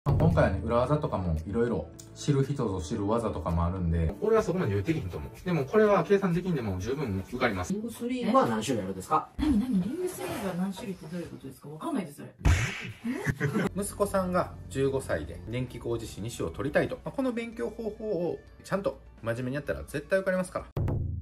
今回はね、裏技とかもいろいろ知る人ぞ知る技とかもあるんで、俺はそこまで言うてきひんと思う。でもこれは計算的にでも十分受かります。 リング3 は何種類あるんですか？ リング3が何種類ってどういうことですか？わかんないですそれ。 息子さんが15歳で電気工事士2種を取りたいと。この勉強方法をちゃんと真面目にやったら絶対受かりますから。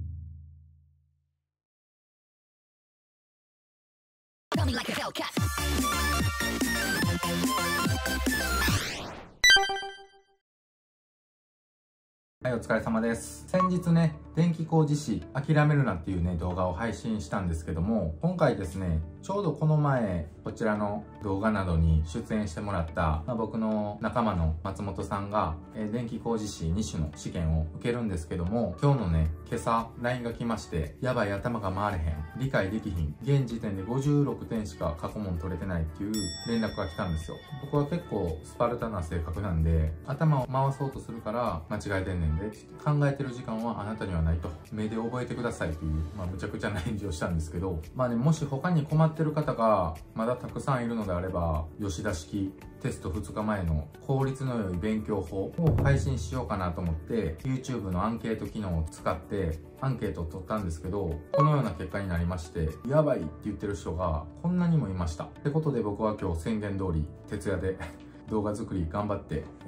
はい、お疲れ様です。先日ね、電気工事士諦めるなっていうね、動画を配信したんですけども、今回ですね、ちょうどこの前、こちらの動画などに出演してもらった、僕の仲間の松本さんが、電気工事士2種の試験を受けるんですけども、今日のね、今朝、LINE が来まして、やばい、頭が回れへん、理解できひん、現時点で56点しか過去問取れてないっていう連絡が来たんですよ。僕は結構スパルタな性格なんで、頭を回そうとするから間違えてんねんで、考えてる時間はあなたにはないと。目で覚えてくださいという、むちゃくちゃな返事をしたんですけど、もし他に困ってる方がまだたくさんいるのであれば、吉田式テスト2日前の効率の良い勉強法を配信しようかなと思って、YouTube のアンケート機能を使ってアンケートを取ったんですけど、このような結果になりまして、やばいって言ってる人がこんなにもいました。ってことで僕は今日宣言通り徹夜で動画作り頑張って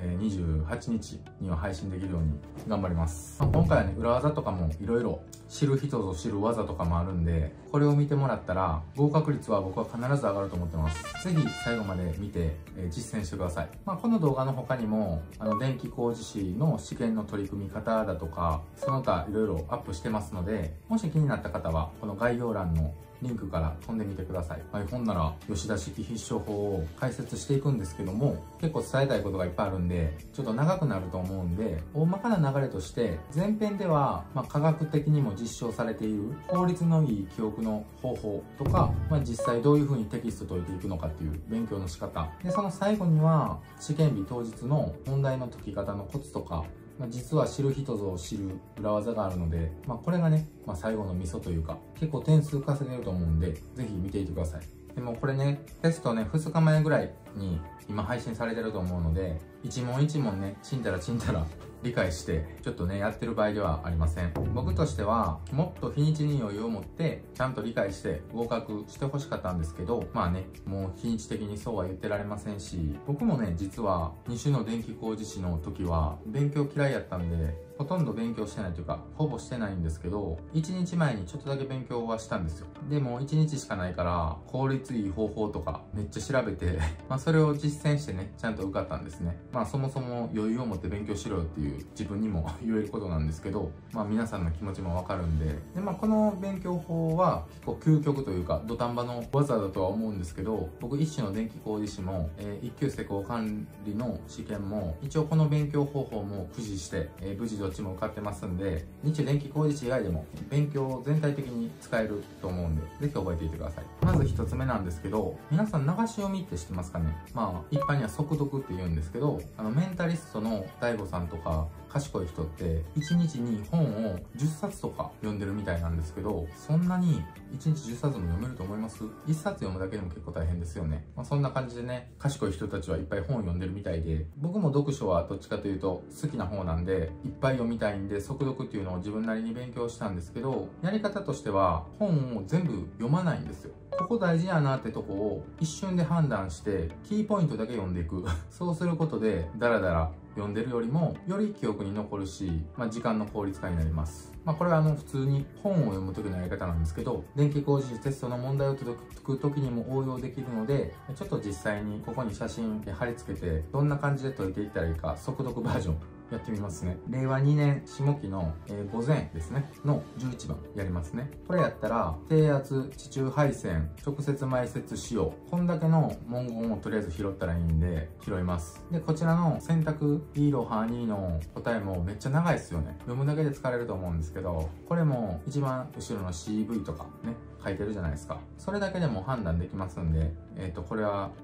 、28日には配信できるように頑張ります。今回はね、裏技とかもいろいろ知る人ぞ知る技とかもあるんで、これを見てもらったら合格率は僕は必ず上がると思ってます。ぜひ最後まで見て、実践してください。この動画の他にも、電気工事士の試験の取り組み方だとか、その他いろいろアップしてますので、もし気になった方は、この概要欄のリンクから飛んでみてください。ほんなら、吉田式必勝法を解説していくんですけども、結構伝えたいことがいっぱいあるんで、ちょっと長くなると思うんで、大まかな流れとして、前編では、科学的にも実証されている効率のいい記憶の方法とか、実際どういう風にテキスト解いていくのかっていう勉強の仕方。で、その最後には、試験日当日の問題の解き方のコツとか、実は知る人ぞ知る裏技があるので、これがね、最後のミソというか、結構点数稼げると思うんで、ぜひ見ていてください。でもこれね、テストね、2日前ぐらいに今配信されてると思うので、一問一問ね、ちんたら理解して、ちょっとね、やってる場合ではありません。僕としては、もっと日にちに余裕を持って、ちゃんと理解して合格してほしかったんですけど、もう日にち的にそうは言ってられませんし、僕もね、実は2種の電気工事士の時は、勉強嫌いやったんで、ほとんど勉強してないというか、ほぼしてないんですけど、1日前にちょっとだけ勉強はしたんですよ。でも1日しかないから、効率いい方法とかめっちゃ調べて、それを実践してね、ちゃんと受かったんですね。そもそも余裕を持って勉強しろよっていう自分にも言えることなんですけど、皆さんの気持ちもわかるんで、この勉強法は結構究極というか、土壇場の技だとは思うんですけど、僕一種の電気工事士も、一級施工管理の試験も、一応この勉強方法も駆使して、無事どっちも受かってますんで、日中電気工事士以外でも勉強全体的に使えると思うんで、ぜひ覚えていてください。まず一つ目なんですけど、皆さん流し読みって知ってますかね？一般には速読って言うんですけど、メンタリストの DAIGO さんとか、賢い人って1日に本を10冊とか読んでるみたいなんですけど、そんなに1日10冊も読めると思います？ 1 冊読むだけでも結構大変ですよね。そんな感じでね、賢い人たちはいっぱい本を読んでるみたいで、僕も読書はどっちかというと好きな方なんで、いっぱい読みたいんで速読っていうのを自分なりに勉強したんですけど、やり方としては本を全部読まないんですよ。ここ大事やなってとこを一瞬で判断してキーポイントだけ読んでいくそうすることでダラダラ読んでるよりもより記憶に残るし、時間の効率化になります。これは普通に本を読む時のやり方なんですけど、電気工事士テストの問題を解く時にも応用できるので、ちょっと実際にここに写真貼り付けてどんな感じで解いていったらいいか速読バージョンやってみますね。令和2年下期の、午前ですねの11番やりますね。これやったら低圧地中配線直接埋設使用、こんだけの文言をとりあえず拾ったらいいんで拾います。でこちらの選択イーロハニーの答えもめっちゃ長いですよね。読むだけで疲れると思うんですけど、これも一番後ろの CV とかね書いてるじゃないですか。それだけでも判断できますんで、これは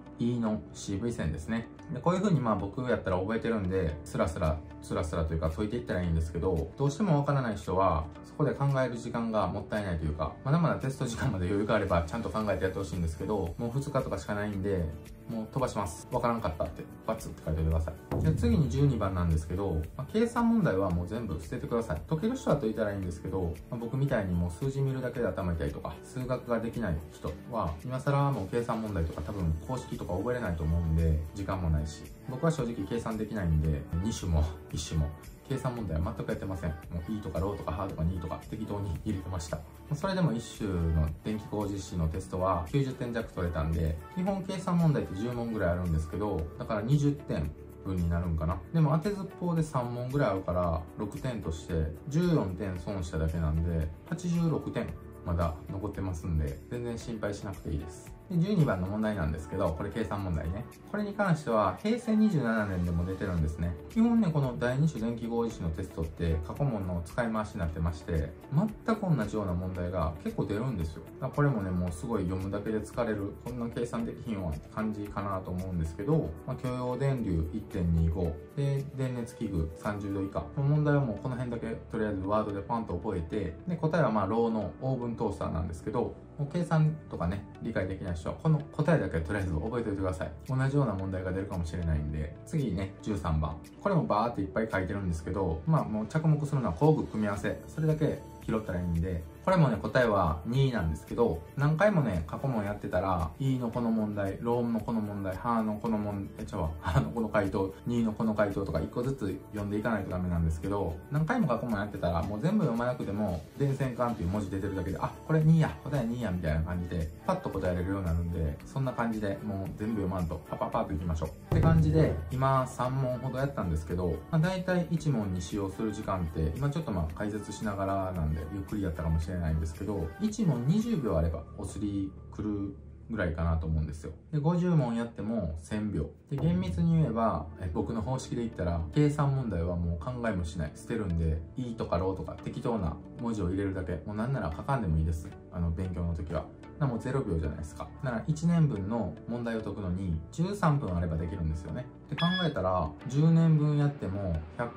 E の CV 線ですね。でこういう風に僕やったら覚えてるんで、スラスラというか解いていったらいいんですけど、どうしてもわからない人はそこで考える時間がもったいないというか、まだまだテスト時間まで余裕があればちゃんと考えてやってほしいんですけど、もう2日とかしかないんで、 もう飛ばします。わからんかったってバツって書いておいてください。で次に12番なんですけど、計算問題はもう全部捨ててください。解ける人は解いたらいいんですけど、僕みたいにもう数字見るだけで頭痛いとか数学ができない人は今更もう計算問題とか多分公式とか覚えれないと思うんで、時間もないし、僕は正直計算できないんで2種も1種も計算問題は全くやってません。もう E とかローとかハーとか2とか適当に入れてました。それでも1種の電気工事士のテストは90点弱取れたんで、基本計算問題って10問ぐらいあるんですけど、だから20点分になるんかな。でも当てずっぽうで3問ぐらいあるから6点として14点損しただけなんで86点まだ残ってますんで、全然心配しなくていいです。で12番の問題なんですけど、これ計算問題ね。これに関しては平成27年でも出てるんですね。基本ね、この第2種電気工事士のテストって過去問の使い回しになってまして、全く同じような問題が結構出るんですよ。だからこれもね、もうすごい読むだけで疲れる、こんな計算できひんわって感じかなと思うんですけど、許容電流 1.25 で電熱器具30度以下の問題はもうこの辺だけとりあえずワードでパンと覚えて、で答えはローのオーブントースターなんですけど、もう計算とかね理解できない人はこの答えだけとりあえず覚えておいてください。同じような問題が出るかもしれないんで。次ね、13番、これもバーっていっぱい書いてるんですけど、もう着目するのは工具組み合わせ、それだけ拾ったらいいんで、これもね答えは2なんですけど、何回もね過去問やってたら E のこの問題、ローのこの問題、ハーのこの問題、ハーのこの回答、2のこの回答とか1個ずつ読んでいかないとダメなんですけど、何回も過去問やってたらもう全部読まなくても電線管っていう文字出てるだけで、あ、これ2や、答え2やみたいな感じでパッと答えれるようになるんで、そんな感じでもう全部読まんとパパパッといきましょうって感じで、今3問ほどやったんですけど、大体1問に使用する時間って今ちょっと解説しながらなんでゆっくりやったかもしれないんですけど、1問20秒あればお釣り来るぐらいかなと思うんですよ。で50問やっても1000秒で、厳密に言えば僕の方式で言ったら計算問題はもう考えもしない、捨てるんで E とかローとか適当な文字を入れるだけ、もうなんなら書かんでもいいです。勉強の時はもう0秒じゃないですか。なら1年分の問題を解くのに13分あればできるんですよね。って考えたら10年分やっても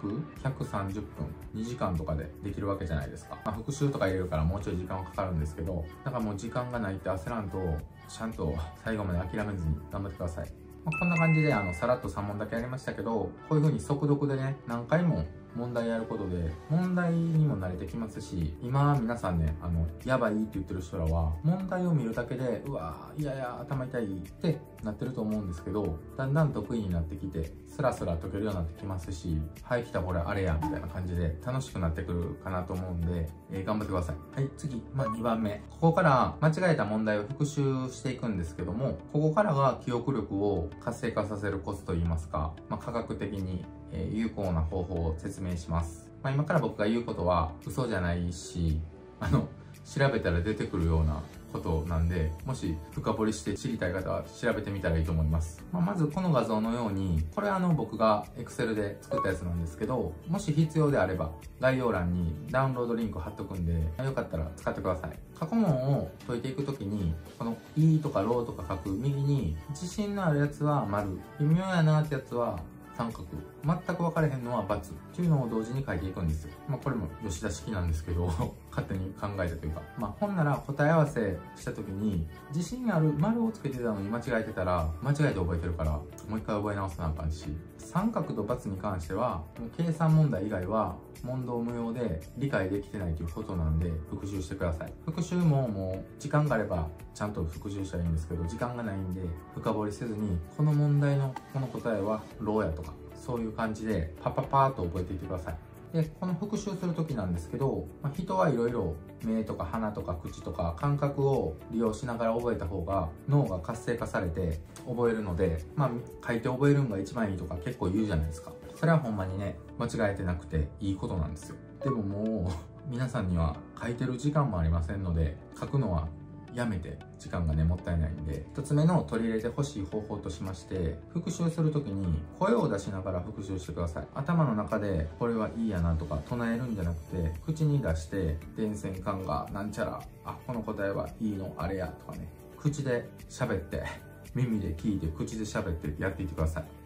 130分2時間とかでできるわけじゃないですか。復習とか入れるからもうちょい時間はかかるんですけど、だからもう時間がないって焦らんと、ちゃんと最後まで諦めずに頑張ってください。こんな感じでさらっと3問だけやりましたけど、こういう風に速読でね何回も問題やることで問題にも慣れてきますし、今皆さんねやばいって言ってる人らは問題を見るだけでうわーいやいや頭痛いってなってると思うんですけど、だんだん得意になってきてスラスラ解けるようになってきますし、はい来たこれあれやみたいな感じで楽しくなってくるかなと思うんで、頑張ってください。はい、次2番目、ここから間違えた問題を復習していくんですけども、ここからが記憶力を活性化させるコツといいますか、科学的に有効な方法を説明します。今から僕が言うことは嘘じゃないし、調べたら出てくるようなことなんで、もし深掘りして知りたい方は調べてみたらいいと思います。まずこの画像のように、これは僕が Excel で作ったやつなんですけど、もし必要であれば概要欄にダウンロードリンク貼っとくんで、よかったら使ってください。過去問を解いていくときに、この E とかローとか書く右に自信のあるやつは丸、微妙やなってやつは三角、全く分かれへんのは×っていうのを同時に書いていくんですよ。これも吉田式なんですけど勝手に考えたというか、ほんなら答え合わせした時に自信ある丸をつけてたのに間違えてたら間違えて覚えてるからもう一回覚え直さなあかんし、三角と×に関しては計算問題以外は問答無用で理解できてないということなんで復習してください。復習ももう時間があればちゃんと復習したらいいんですけど、時間がないんで深掘りせずに、この問題のこの答えはローやとかそういう感じでパッパーっと覚えていってください。でこの復習する時なんですけど、人はいろいろ目とか鼻とか口とか感覚を利用しながら覚えた方が脳が活性化されて覚えるので、書いて覚えるのが一番いいとか結構言うじゃないですか。それはほんまにね間違えてなくていいことなんですよ。でももう皆さんには書いてる時間もありませんので、書くのはやめて、時間がねもったいないんで、1つ目の取り入れてほしい方法としまして、復習する時に声を出しながら復習してください。頭の中でこれはいいやなとか唱えるんじゃなくて、口に出して電線管がなんちゃら、この答えはいいのあれやとかね、口で喋って耳で聞いて口で喋ってやっていってください。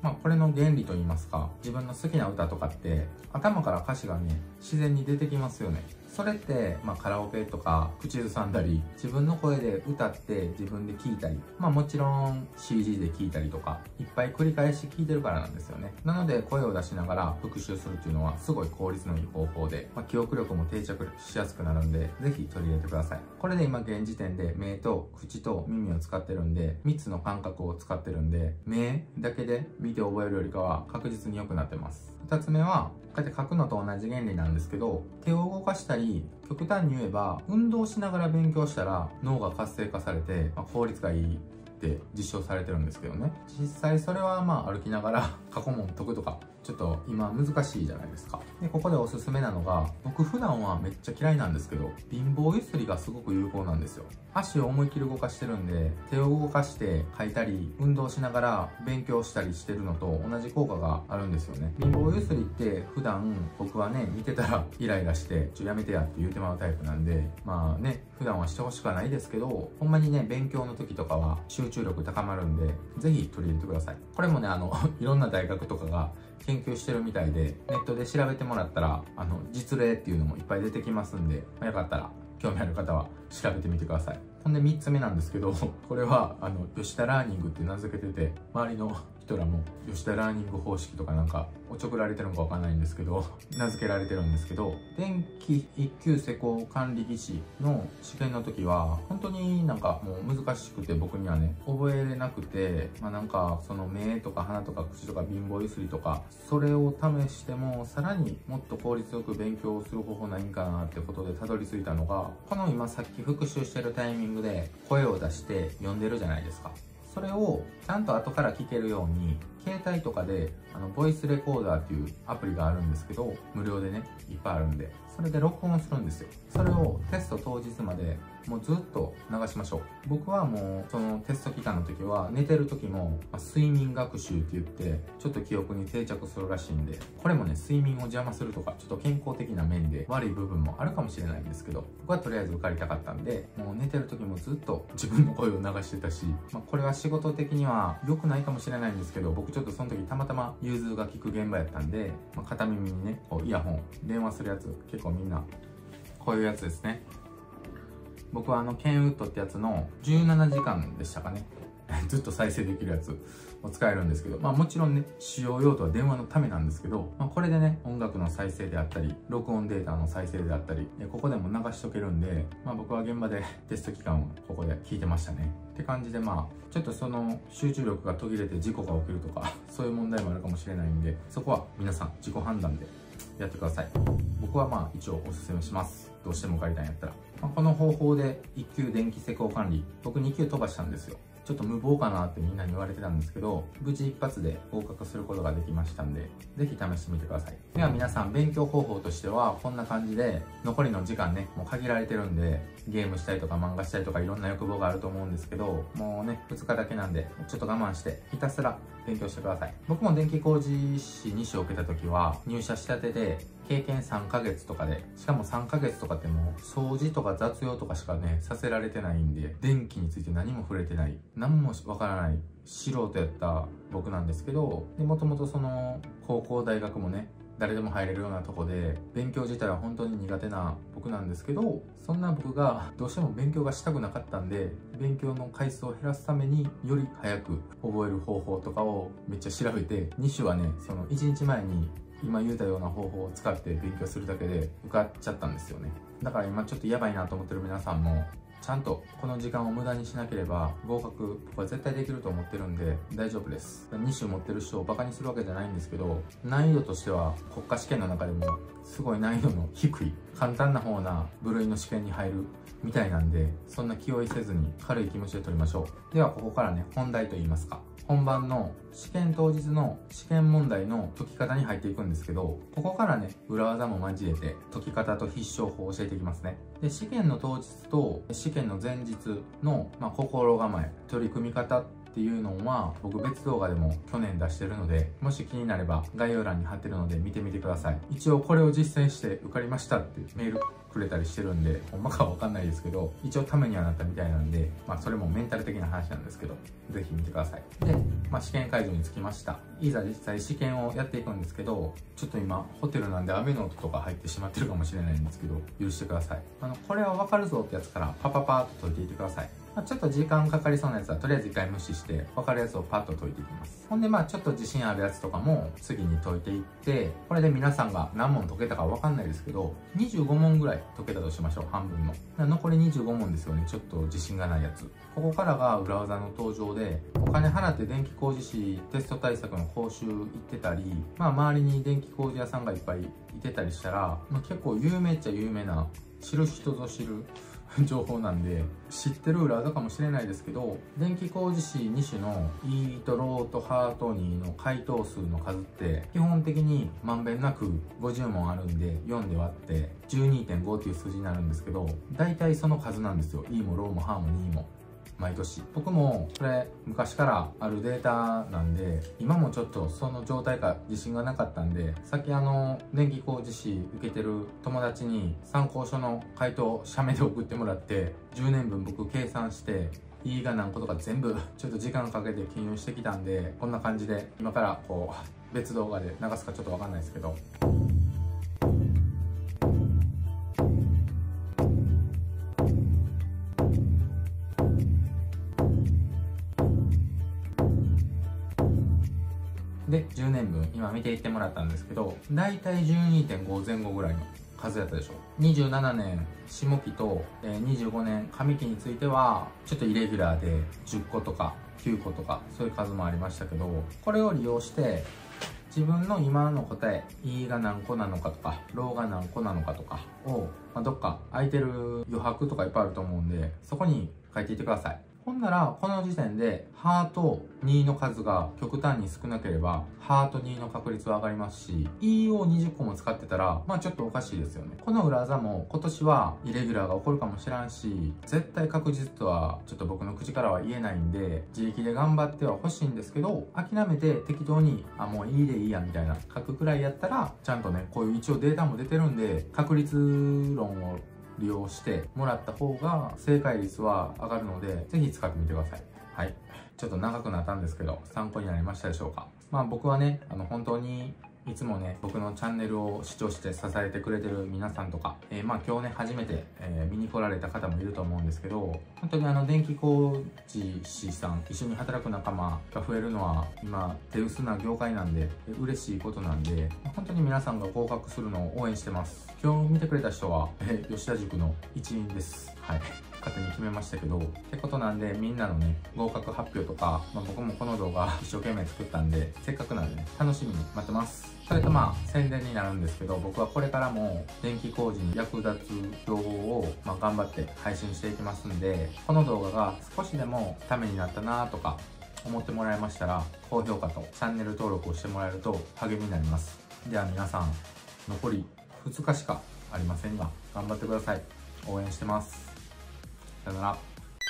これの原理といいますか、自分の好きな歌とかって頭から歌詞がね自然に出てきますよね。それって、カラオケとか口ずさんだり自分の声で歌って自分で聴いたり、もちろん CG で聴いたりとかいっぱい繰り返し聴いてるからなんですよね。なので声を出しながら復習するっていうのはすごい効率のいい方法で、記憶力も定着しやすくなるんで、ぜひ取り入れてください。これで今現時点で目と口と耳を使ってるんで、3つの感覚を使ってるんで、目だけで見て覚えるよりかは確実に良くなってます。2つ目はこうやって書くのと同じ原理なんですけど、手を動かしたり、極端に言えば運動しながら勉強したら脳が活性化されて、効率がいいって実証されてるんですけどね。実際それは歩きながら過去問解くとかちょっと今難しいじゃないですか。でここでおすすめなのが、僕普段はめっちゃ嫌いなんですけど、貧乏ゆすりがすごく有効なんですよ。足を思いっきり動かしてるんで、手を動かして書いたり運動しながら勉強したりしてるのと同じ効果があるんですよね。貧乏ゆすりって普段僕はね見てたらイライラしてやめてやって言うてまうタイプなんで、普段はしてほしくはないですけど、ほんまにね勉強の時とかは集中力高まるんで、ぜひ取り入れてください。これもねいろんな大学とかが研究してるみたいで、ネットで調べてもらったら実例っていうのもいっぱい出てきますんで、よかったら興味ある方は調べてみてください。ほんで3つ目なんですけど、これは吉田ラーニングって名付けてて、周りの人らも吉田ラーニング方式とかなんかおちょくられてるのかわかんないんですけど、名付けられてるんですけど、電気一級施工管理技師の試験の時は本当になんかもう難しくて、僕にはね覚えれなくて、なんかその目とか鼻とか口とか貧乏ゆすりとか、それを試してもさらにもっと効率よく勉強する方法ないんかなってことでたどり着いたのが、この今さっき復習してるタイミングで声を出して読んでるじゃないですか。それをちゃんと後から聞けるように、携帯とかでボイスレコーダーっていうアプリがあるんですけど、無料でねいっぱいあるんで、それで録音するんですよ。それをテスト当日までもうずっと流しましょう。僕はもうそのテスト期間の時は寝てる時も、睡眠学習って言ってちょっと記憶に定着するらしいんで、これもね睡眠を邪魔するとかちょっと健康的な面で悪い部分もあるかもしれないんですけど、僕はとりあえず受かりたかったんで、もう寝てる時もずっと自分の声を流してたし、これは仕事的には良くないかもしれないんですけど、僕ちょっとその時たまたま融通が利く現場やったんで、片耳にねこうイヤホン電話するやつ、結構みんなこういうやつですね。僕はケンウッドってやつの17時間でしたかねずっと再生できるやつを使えるんですけど、もちろんね使用用途は電話のためなんですけど、これでね音楽の再生であったり録音データの再生であったり、ここでも流しとけるんで、僕は現場でテスト期間をここで聞いてましたねって感じで、ちょっとその集中力が途切れて事故が起きるとかそういう問題もあるかもしれないんで、そこは皆さん自己判断でやってください。僕は一応おすすめします。どうしても受かりたいんやったら。この方法で1級電気施工管理、僕2級飛ばしたんですよ。ちょっと無謀かなってみんなに言われてたんですけど、無事一発で合格することができましたんで、ぜひ試してみてください。では皆さん、勉強方法としてはこんな感じで、残りの時間ねもう限られてるんで、ゲームしたりとか漫画したりとかいろんな欲望があると思うんですけど、もうね2日だけなんでちょっと我慢してひたすら勉強してください。僕も電気工事士2種を受けた時は入社したてで経験3ヶ月とかで、しかも3ヶ月とかってもう掃除とか雑用とかしかねさせられてないんで、電気について何も触れてない、何もわからない素人やった僕なんですけど、もともとその高校大学もね誰でも入れるようなとこで、勉強自体は本当に苦手な僕なんですけど、そんな僕がどうしても勉強がしたくなかったんで、勉強の回数を減らすためにより早く覚える方法とかをめっちゃ調べて、2種はねその1日前に今言うたような方法を使って勉強するだけで受かっちゃったんですよね。だから今ちょっとやばいなと思ってる皆さんも、ちゃんとこの時間を無駄にしなければ合格僕は絶対できると思ってるんで大丈夫です。2種持ってる人をバカにするわけじゃないんですけど、難易度としては国家試験の中でもすごい難易度の低い簡単な方な部類の試験に入るみたいなんで、そんな気負いせずに軽い気持ちで取りましょう。ではここからね本題といいますか、本番の試験当日の試験問題の解き方に入っていくんですけど、ここからね裏技も交えて解き方と必勝法を教えていきますね。で試験の当日と試験の前日の、心構え、取り組み方っっていうのは僕別動画でも去年出してるので、もし気になれば概要欄に貼ってるので見てみてください。一応これを実践して受かりましたってメールくれたりしてるんで、ほんまかはわかんないですけど、一応ためにはなったみたいなんで、それもメンタル的な話なんですけど、ぜひ見てください。で、試験会場に着きました。いざ実際試験をやっていくんですけど、ちょっと今ホテルなんで雨の音とか入ってしまってるかもしれないんですけど、許してください。これはわかるぞってやつからパパパーっと解いていってください。ちょっと時間かかりそうなやつはとりあえず一回無視して分かるやつをパッと解いていきます。ほんでちょっと自信あるやつとかも次に解いていって、これで皆さんが何問解けたか分かんないですけど、25問ぐらい解けたとしましょう。半分の残り25問ですよね。ちょっと自信がないやつ。ここからが裏技の登場で、お金払って電気工事士テスト対策の講習行ってたり、周りに電気工事屋さんがいっぱいいてたりしたら、結構有名っちゃ有名な、知る人ぞ知る情報なんで知ってる裏技かもしれないですけど、電気工事士2種の E とローとハート2の回答数の数って基本的にまんべんなく50問あるんで、4で割って 12.5 っていう数字になるんですけど、大体その数なんですよ。 E もローもハーも2も毎年。僕もこれ昔からあるデータなんで、今もちょっとその状態か自信がなかったんで、さっき電気工事士受けてる友達に参考書の回答写メで送ってもらって、10年分僕計算して E が何個とか全部ちょっと時間かけて記入してきたんで、こんな感じで今から別動画で流すかちょっとわかんないですけど、で10年分今見ていってもらったんですけど、だいたい 12.5 前後ぐらいの数やったでしょ。27年下期と25年上期についてはちょっとイレギュラーで10個とか9個とかそういう数もありましたけど、これを利用して自分の今の答え E が何個なのかとかローが何個なのかとかを、どっか空いてる余白とかいっぱいあると思うんで、そこに書いていってください。ほんならこの時点でハート2の数が極端に少なければハート2の確率は上がりますし、 E を20個も使ってたらちょっとおかしいですよね。この裏技も今年はイレギュラーが起こるかもしらんし、絶対確実とはちょっと僕の口からは言えないんで、自力で頑張っては欲しいんですけど、諦めて適当にもういいでいいやみたいな書くくらいやったら、ちゃんとねこういう一応データも出てるんで、確率論を利用してもらった方が正解率は上がるので、ぜひ使ってみてください。はい。ちょっと長くなったんですけど、参考になりましたでしょうか。僕はね、本当にいつもね、僕のチャンネルを視聴して支えてくれてる皆さんとか、今日ね、初めて、見に来られた方もいると思うんですけど、本当に電気工事士さん、一緒に働く仲間が増えるのは、今、手薄な業界なんで、嬉しいことなんで、本当に皆さんが合格するのを応援してます。今日見てくれた人は、吉田塾の一員です。はい。勝手に決めましたけど、ってことなんで、みんなのね合格発表とか、僕もこの動画一生懸命作ったんで、せっかくなんでね楽しみに待ってます。それと宣伝になるんですけど、僕はこれからも電気工事に役立つ情報を頑張って配信していきますんで、この動画が少しでもためになったなとか思ってもらえましたら、高評価とチャンネル登録をしてもらえると励みになります。では皆さん、残り2日しかありませんが頑張ってください。応援してます。さよなら。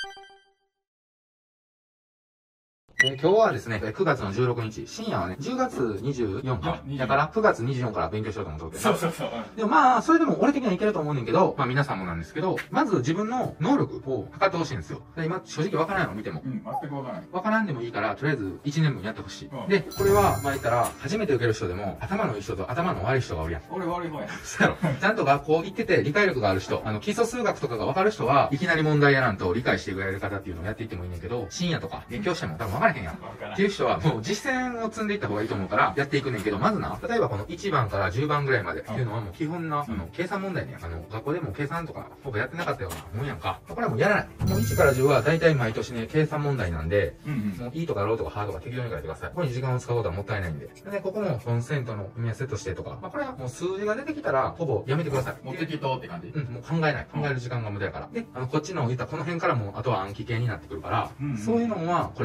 今日はですね、9月の16日、深夜はね、10月24か。だから、9月24から勉強しようと思ってそう。 でもそれでも俺的にはいけると思うねんけど、皆さんもなんですけど、まず自分の能力を測ってほしいんですよ。で今、正直わからないの見ても。 全くわからない。 わからんでもいいから、とりあえず1年分やってほしい。で、これは、言ったら、初めて受ける人でも、頭のいい人と頭の悪い人がおるやん。 俺悪い方や。 そうやろ。ちゃんと学校行ってて理解力がある人、基礎数学とかがわかる人は、いきなり問題やらんと理解してくれる方っていうのをやっていってもいいねんけど、深夜とか勉強しても多分わからへんやん。っていう人はもう実践を積んでいった方がいいと思うからやっていくねんけど、まずな、例えばこの1番から10番ぐらいまでっていうのはもう基本な、計算問題ね。学校でも計算とかほぼやってなかったようなもんやんか。これはもうやらない。もう1から10は大体毎年ね、計算問題なんで、もう E とかローとかハーとか適当に書いてください。ここに時間を使うことはもったいないんで。で、ここもコンセントの組み合わせとしてとか、これはもう数字が出てきたらほぼやめてください。 もう適当って感じ。 もう考えない。考える時間が無駄やから。で、こっちの言ったこの辺からもうあとは暗記系になってくるから、そういうのはこれから勉強して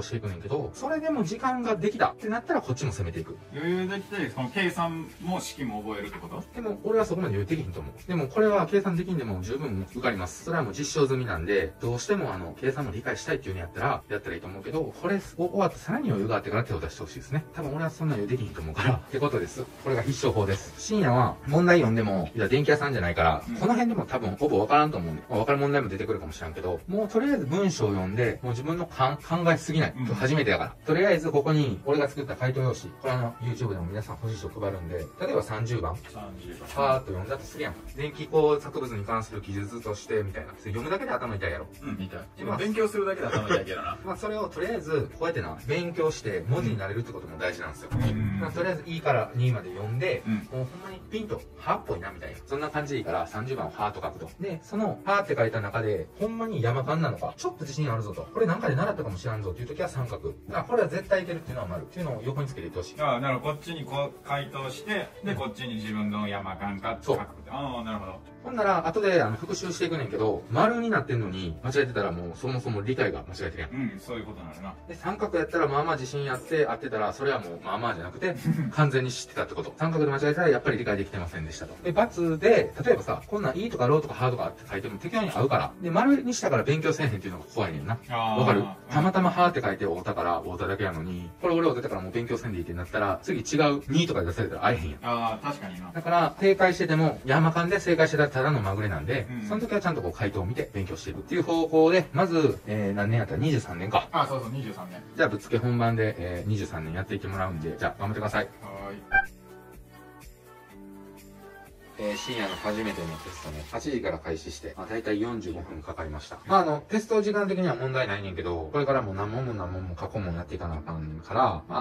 していくねんけど、それでも時間ができたってなったらこっちも攻めていく。 余裕できて、この計算も式も覚えるってこと？ でも俺はそこまで余裕できひんと思う。でもこれは計算できんでも十分受かります。それはもう実証済みなんで、どうしても計算も理解したいっていうのやったらいいと思うけど、これ終わってさらに余裕があってから手を出してほしいですね。多分俺はそんな余裕できひんと思うから。ってことです。これが必勝法です。深夜は問題読んでも、いや電気屋さんじゃないから、この辺でも多分ほぼわからんと思うね。わかる問題も出てくるかもしれんけど、もうとりあえず文章を読んで、もう自分の考えすぎない。初めてやから。とりあえずここに俺が作った回答用紙、これYouTube でも皆さん欲しい人配るんで、例えば30番。パーッと読んだとするやん。電気工作物に関する記述として、みたいな。読むだけで頭痛いやろ。 痛い。今勉強するだけで頭痛いけどな。 まあそれをとりあえず、こうやってな、勉強して文字になれるってことも大事なんですよ。まあとりあえず1から2まで読んで、もうほんまにピンと、はっぽいなみたいな。そんな感じでいいから30番をはーと書くと。で、そのはーって書いた中で、ほんまに山間なのか、ちょっと自信あるぞと。これなんかで習ったかもしらんぞっていう時は三角。これは絶対いけるっていうのは丸。っていうのを横につけていってほしい。 ああ、なるほど。こっちにこう回答して、で、こっちに自分の山間かって書く。ああ、なるほど。 ほんなら、後で復習していくねんけど、丸になってんのに、間違えてたらもうそもそも理解が間違えてるやん。 そういうことになるな。 で、三角やったらまあまあ自信あって合ってたら、それはもうまあまあじゃなくて、完全に知ってたってこと。三角で間違えたらやっぱり理解できてませんでしたと。で、×で、例えばさ、こんなんいいとかローとかハーとかって書いても適当に合うから。で、丸にしたから勉強せえへんっていうのが怖いねんな。わかる？たまたまハーって書いて、太田から太田だけやのに、これ俺太田からもう勉強せんでいいってなったら、次違う2とかで出されたら会えへんやん。 ああ、確かにな。 だから、正解してても、山間で正解してたらただのまぐれなんで、その時はちゃんとこう回答を見て勉強していくっていう方向で、まず、何年やったら23年か。 あ、そうそう、23年。 じゃあ、ぶっつけ本番で、23年やっていってもらうんで、じゃあ、頑張ってください。 はーい。 深夜の初めてのテストね、8時から開始して、だいたい45分かかりました。テスト時間的には問題ないねんけど、これからも何問も過去問やっていかなあかんから、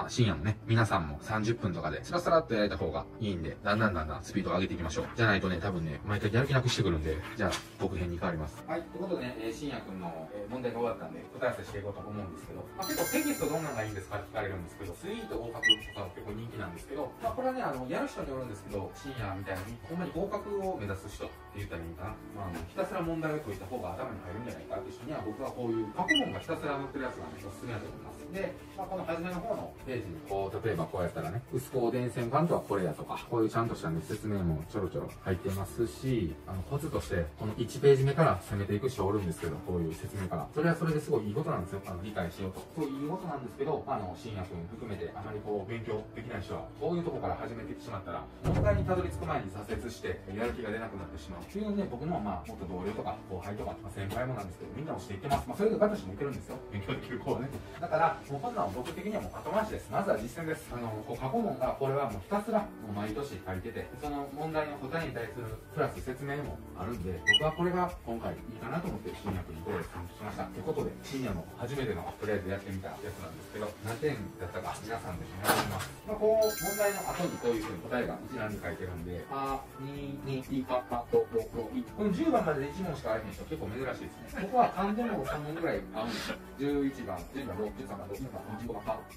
深夜もね、皆さんも30分とかで、スラスラっとやれた方がいいんで、だんだんスピードを上げていきましょう。じゃないとね、多分ね、毎回やる気なくしてくるんで、じゃあ、僕編に変わります。はい、ということでね、深夜くんの、問題が終わったんで、答え合わせしていこうと思うんですけど、結構テキストどんなのがいいんですかって聞かれるんですけど、スイート合格とか結構人気なんですけど、これはね、やる人によるんですけど、深夜みたいに、ほんまに合格を目指す人って言ったらいいかな。ひたすら問題を解いた方が頭に入るんじゃないかっていう人には、僕はこういう過去問がひたすら載ってるやつがね、おすすめだと思います。で、この初めの方のページに、例えばこうやったらね、薄光電線管とはこれやとか、こういうちゃんとしたね、説明もちょろちょろ入ってますし、コツとして、この1ページ目から攻めていく人おるんですけど、こういう説明から。それはそれですごいいいことなんですよ。理解しようと。すごいいいことなんですけど、深夜くん含めて、あまり勉強できない人は、こういうとこから始めてしまったら、問題にたどり着く前に挫折して、やる気が出なくなってしまう。っていうので、僕ももっと同僚とか、後輩とか、先輩もなんですけど、みんなをしていってます。それで私もいけるんですよ。勉強できる子はね。だから、もうこんなん僕的にはもう後回しです。まずは実践です。過去問が、これはもうひたすら、もう毎年書いてて、その問題の答えに対する、プラス説明もあるんで、僕はこれが今回いいかなと思って、深夜くんにこれを参加しました。ということで、深夜の初めての、とりあえずやってみたやつなんですけど、何点だったか、皆さんで見られます。問題の後にこういうふうに答えが一覧に書いてるんで、2、2、パ、と、ロ、この10番までで1問しかあれへん人結構珍しいですね。ここは3でも3問ぐらい合うんですよ。11番、12番、6、13番、14番、15番、パ。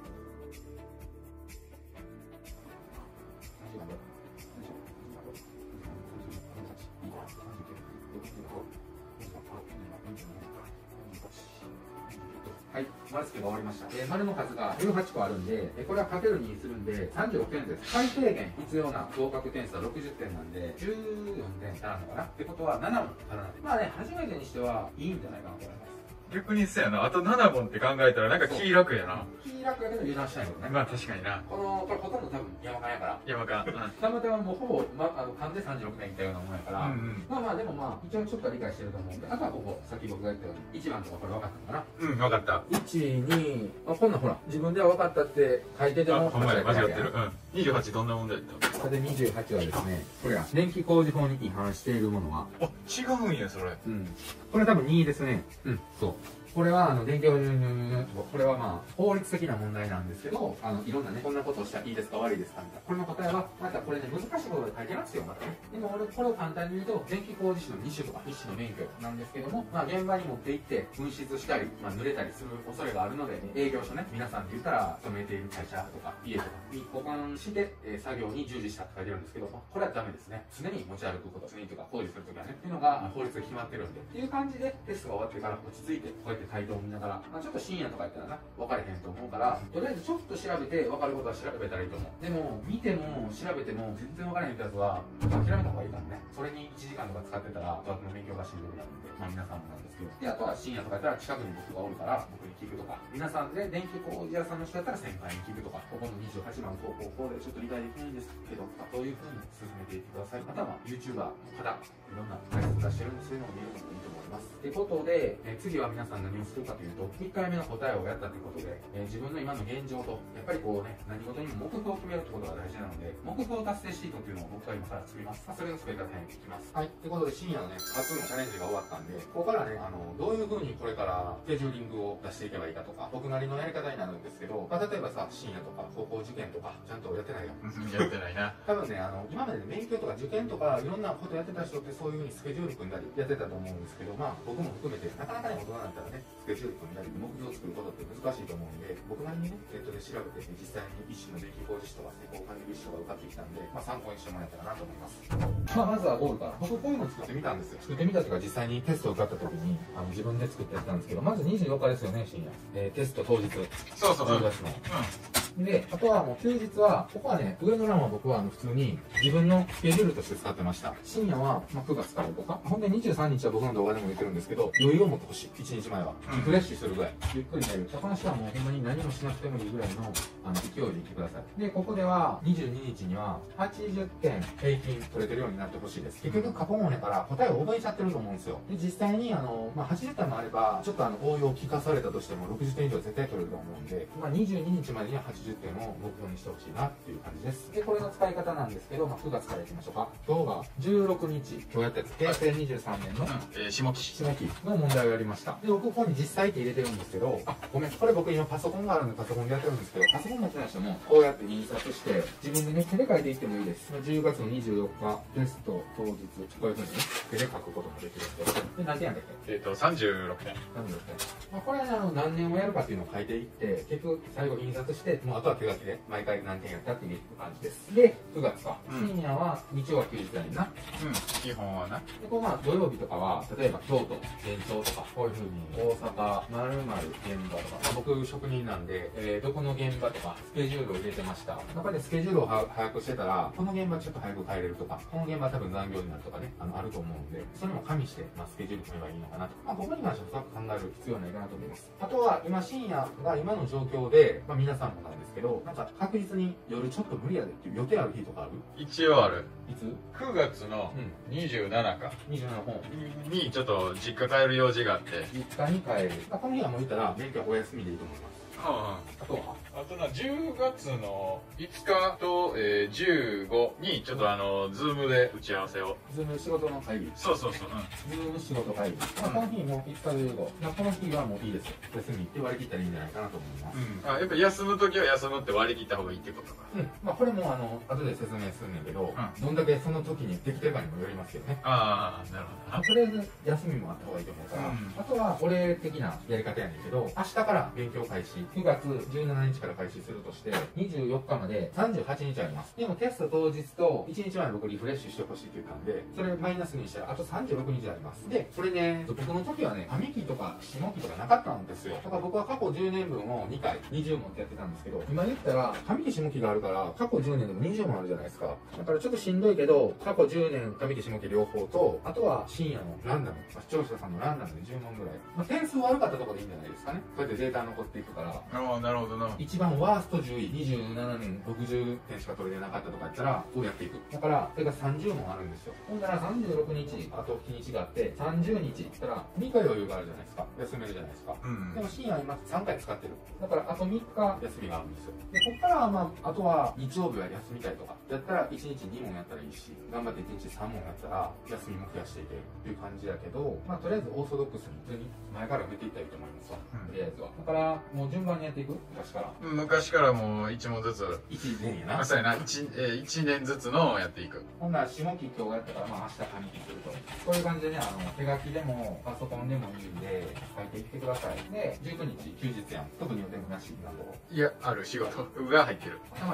はい、丸付けが終わりました。丸の数が18個あるんで、これはかける2にするんで、36点です。最低限必要な合格点数は60点なんで、14点足らんのかなってことは7問足らない。初めてにしてはいいんじゃないかなと思います。 逆にそうやな。あと7問って考えたらなんか気楽やな。 気楽やけど油断したいのね。 まあ確かにな。 これほとんど多分山間やから。 山間。 たまたまもうほぼ、勘で36点いったようなもんやから、でも一応ちょっとは理解してると思うんで、あとはここ、さっき僕が言ったように、1番とかこれ分かったのかな。 分かった。 1、2、こんなんほら、自分では分かったって書いてても、 ほんまや、間違ってる。28どんな問題だったこれで28はですね、これや、電気工事法に違反しているものは、 違うんや、それ。 これ多分2ですね。そう。これは、電気法これは法律的な問題なんですけど、いろんなね、こんなことをしたらいいですか悪いですかみたいな。これの答えは、またこれね、難しいことで書いてますよ、またね。でも俺、これを簡単に言うと、電気工事士の2種とか1種の免許なんですけども、現場に持って行って、紛失したり、濡れたりする恐れがあるので、営業所ね、皆さんで言ったら、勤めている会社とか、家とかに保管して、作業に従事したって書いてるんですけど、これはダメですね。常に持ち歩くこと、常にとか工事するときはね、っていうのが法律で決まってるんで。っていう感じで、テストが終わってから落ち着いて、こうやっててタイトルを見ながら、まあ、ちょっと深夜とかやったらな、分かれへんと思うから、とりあえずちょっと調べて分かることは調べたらいいと思う。でも、見ても調べても全然分からへんってやつは、諦めた方がいいからね。それに1時間とか使ってたら、ドラムの勉強がしんどくなるんで、まあ皆さんもなんですけど。で、あとは深夜とかやったら近くに僕がおるから、僕に聞くとか、皆さんで電気工事屋さんの人やったら先輩に聞くとか、ここの28番こうでちょっと理解できないんですけど、そういう風に進めていってください。または YouTuber の方、いろんな解説出してるんで、そういうのを見るのもいいと思います。ってことで、次は皆さん何をするかというと、1回目の答えをやったということで、自分の今の現状と、やっぱりこうね、何事にも目標を決めるってことが大事なので、目標達成シートっていうのを僕は今から作ります。それの作り方にいきます。はい。ということで、深夜のね、初のチャレンジが終わったんで、ここからね、どういう風にこれからスケジューリングを出していけばいいかとか、僕なりのやり方になるんですけど、まあ、例えばさ、深夜とか高校受験とか、ちゃんとやってないよ。 やってないな。 多分ね、今まで勉強とか受験とか、いろんなことやってた人ってそういう風にスケジュール組んだりやってたと思うんですけど、まあ、僕も含めて、なかなかね、大人になったらね、スケジュール組んだり、目標を作ることって難しいと思うんで、僕なりにね、ネットで調べて、実際に一種の電気工事士とか施工管理技師とか受かってきたんで、まあ、参考にしてもらえたらなと思います。まあ、まずはゴールから。僕こういうの作ってみたんですよ。作ってみたというか、実際にテストを受かった時に、自分で作ってやったんですけど、まず24日ですよね、深夜。テスト当日。 そうそう。 10月の。で、あとはもう休日は、ここはね、上の欄は僕は普通に自分のスケジュールとして使ってました。深夜は、まあ、9月からとか、ほんで23日は僕の動画でも言ってるんですけど、余裕を持ってほしい。1日前は。リフレッシュするぐらい。ゆっくり寝る。この人はもうほんまに何もしなくてもいいぐらいの、勢いでいってください。で、ここでは、22日には、80点平均取れてるようになってほしいです。結局過去問やから答えを覚えちゃってると思うんですよ。で、実際に、まあ、80点もあれば、ちょっと応用を聞かされたとしても、60点以上絶対取れると思うんで、まあ、22日までには80点を目標にしてほしいなっていう感じです。で、これの使い方なんですけど、まあ、9月からいきましょうか。今日が16日、今日やったやつ、平成23年の、 下期の問題をやりました。で、僕ここに実際って入れてるんですけど、あ、ごめん、これ僕今パソコンがあるんでパソコンでやってるんですけど、パソコン持ってない人も、こうやって印刷して、自分でね、手で書いていってもいいです。10月の24日、テスト当日、こういうふうにね、手で書くこともできるんですよ。で、何点やったっけ 36点。 まあ、これは何年をやるかっていうのを書いていって、結局最後印刷して、もうあとは手書きで毎回何点やったっていう感じです。で、9月か。深夜は日曜は休日やねんな。 基本はな。 で、こうまあ土曜日とかは、例えば京都、現状とか、こういうふうに大阪、〇〇現場とか、まあ、僕職人なんで、どこの現場とか、スケジュールを入れてました。やっぱりスケジュールを早くしてたら、この現場ちょっと早く帰れるとか、この現場多分残業になるとかね、あると思うんで、それも加味して、まあ、スケジュール組めばいいのかなと。まあ、ここに関しては深く考える必要はないかなと思います。あとは、今深夜が今の状況で、まあ、皆さんもなんですけど、なんか確実に夜ちょっと無理やでっていう予定ある日とかある？ 一応ある。 いつ ？9月の27か。 27本にちょっと実家帰る用事があって。 実家に帰る。この日はもう言ったら、免許はお休みでいいと思います。あとはあとな、10月の5日と、15に、ちょっとズームで打ち合わせを。 ズーム仕事の会議。 そう。 ズーム仕事会議。まあ、この日も5日15。この日はもういいですよ。休みって割り切ったらいいんじゃないかなと思います。 やっぱ休むときは休むって割り切った方がいいってことか。 まあ、これも後で説明するんだけど、どんだけその時にできてるかにもよりますけどね。 なるほど。 とりあえず休みもあった方がいいと思うから、あとは俺的なやり方やねんけど、明日から勉強開始。9月17日から開始するとして、24日まで38日あります。でもテスト当日と1日前僕リフレッシュしてほしいって言ったんで、それマイナスにしたらあと36日あります。で、これね、僕の時はね、上期とか下期とかなかったんですよ。だから僕は過去10年分を2回20問ってやってたんですけど、今言ったら上期下期があるから、過去10年でも20問あるじゃないですか。だからちょっとしんどいけど、過去10年上期下期両方と、あとは深夜のランダム、視聴者さんのランダムで10問ぐらい。まあ、点数悪かったところでいいんじゃないですかね。こうやってデータ残っていくから。 なるほどな。 一番ワースト10位、27年60点しか取れてなかったとかやったら、どうやっていく。だから、それが30問あるんですよ。ほんなら36日、あと日にちがあって、30日ったら、3日余裕があるじゃないですか。休めるじゃないですか。でも深夜今3回使ってる。だから、あと3日休みがあるんですよ。で、こっからはまあ、あとは日曜日は休みたいとか、やったら1日2問やったらいいし、頑張って1日3問やったら、休みも増やしていけるっていう感じだけど、まあ、とりあえずオーソドックスに普通に前から埋めていったらいいと思いますわ。とりあえずは。だから、もう順番にやっていく昔からもう1問ずつ。1年やな。そうやな。1年ずつのやっていく。ほんなら下期今日やったから、まあ明日上期すると。こういう感じでね、手書きでもパソコンでもいいんで、書いていってください。で、19日休日やん。特に予定もなしなと。いや、ある仕事が入ってる。まあ夜に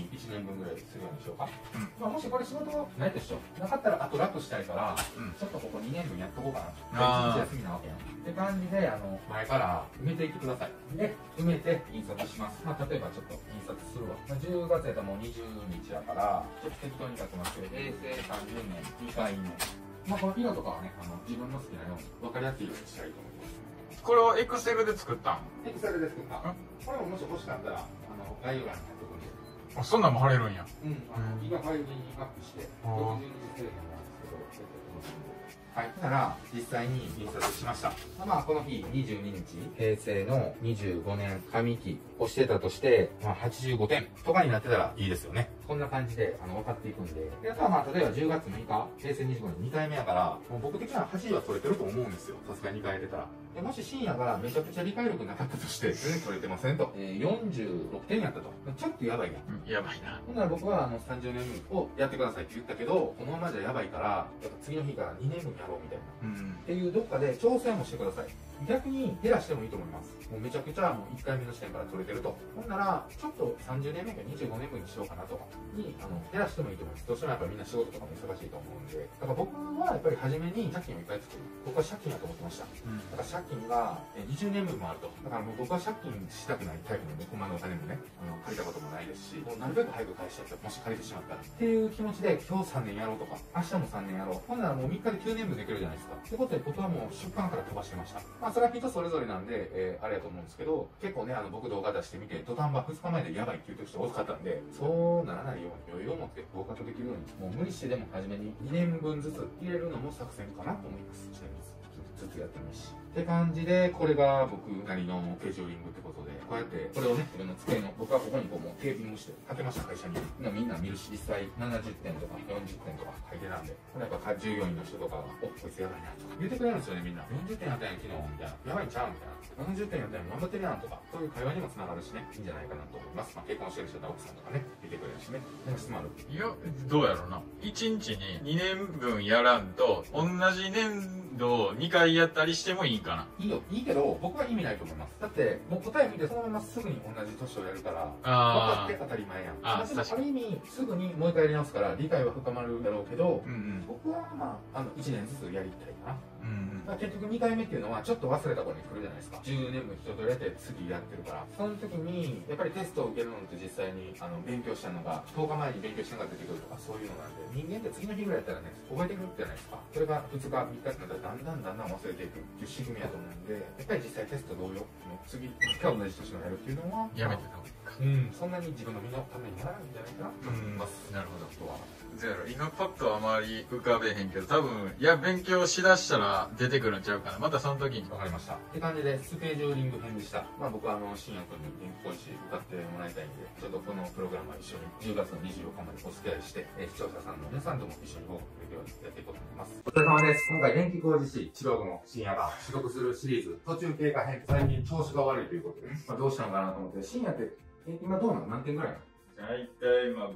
に1年分ぐらいするようにしようか。まあ、もしこれ仕事ないでしょ。なかったら、あと楽したいから、ちょっとここ2年分やっとこうかな。1日休みなわけやん。って感じで、前から埋めていってください。で、埋めて印刷します。まあ、例えばちょっと印刷するわ。まあ、10月やったらもう20日やから、ちょっと適当に書きますけど、平成30年2回目。まあ、この色とかはね、自分の好きなように分かりやすいようにしたいと思います。 これはエクセルで作ったん？ エクセルで作った。これももし欲しかったら、概要欄に貼っておくんで。 あ、そんなんも貼れるんや。 うん、今ファイルにアップして、60日制限なんですけど、はい、だから実際に印刷しました。まあこの日22日、平成の25年上期をしてたとして、まあ85点とかになってたらいいですよね。こんな感じで分かっていくんで。で、あとはまあ例えば10月6日、平成25年2回目やから、もう僕的には8位は取れてると思うんですよ。さすがに2回やってたら。でもし深夜がめちゃくちゃ理解力なかったとして、全然取れてませんと。46点やったと。ちょっとやばいやん。 やばいな。 ほんなら僕は30年分をやってくださいって言ったけど、このままじゃやばいから、やっぱ次の日から2年分やろうみたいな。っていうどっかで挑戦もしてください。逆に減らしてもいいと思います。もうめちゃくちゃもう1回目の時点から取れてると。ほんなら、ちょっと30年目か25年分にしようかなとかに、減らしてもいいと思います。どうしてもやっぱりみんな仕事とかも忙しいと思うんで。だから僕はやっぱり初めに借金をいっぱい作る。僕は借金だと思ってました。だから借金が20年分もあると。だからもう僕は借金したくないタイプなんで、こんなのお金もね、借りたこともないですし、もうなるべく早く返したいと。もし借りてしまったら。っていう気持ちで今日3年やろうとか、明日も3年やろう。ほんならもう3日で9年分できるじゃないですか。ってことで僕はもう出版から飛ばしてました。まあそれは人それぞれなんで、あれやと思うんですけど、結構ね、僕動画出してみて、土壇場2日前でやばいっていう人多かったんで、そうならないように余裕を持って合格できるように、もう無理してでも初めに2年分ずつ入れるのも作戦かなと思います。ずつやってもいいし。って感じで、これが僕なりのスケジューリングってことで、こうやってこれをね、自分の机の、僕はここにこうもうテーピングしてかけました、会社に。みんな見るし、実際70点とか40点とか書いてたんで、これやっぱ従業員の人とかが、お、こいつやばいなとか言ってくれるんですよね、みんな。40点やったんや、昨日、みたいな。やばいんちゃうみたいな。70点やったんや、頑張ってるやんとか、そういう会話にもつながるしね、いいんじゃないかなと思います。まあ、結婚してる人と奥さんとかね、見てくれるしね。質問ある？ いや、どうやろうな。1日に2年分やらんと、同じ年度2回やったりしてもいいかな。 いいよ、いいけど、僕は意味ないと思います。だって、もう答え見てそのまますぐに同じ年をやるから、分かって当たり前やん。ある意味、すぐにもう一回やり直すから、理解は深まるだろうけど、僕はまあ、1年ずつやりたいかな。結局2回目っていうのはちょっと忘れた頃に来るじゃないですか。10年分一通りやって次やってるから。その時に、やっぱりテストを受けるのって実際に勉強したのが10日前に勉強しながら出てくるとかそういうのなんで、人間って次の日ぐらいやったらね、覚えてくるじゃないですか。それが2日、3日ってなったらだんだん忘れていくっていう仕組みやと思うんで、やっぱり実際テスト同様、次、2日同じ年のやるっていうのは、 やめてた方がいいか。 そんなに自分の身のためにならないんじゃないかなと思います。 なるほど。今パッとあまり浮かべへんけど、多分、いや、勉強しだしたら出てくるんちゃうかな。またその時に。 わかりました。って感じで、スケジューリング編でした。まあ僕は深夜君に天気講師受かってもらいたいんで、ちょっとこのプログラムは一緒に10月の24日までお付き合いして、視聴者さんの皆さんとも一緒に合格できるようにやっていこうと思います。お疲れ様です。今回電気工事士、治療部の深夜が取得するシリーズ、途中経過編、最近調子が悪いということで、まあどうしたのかなと思って、深夜って、今どうなの？何点ぐらいなの？ 大体今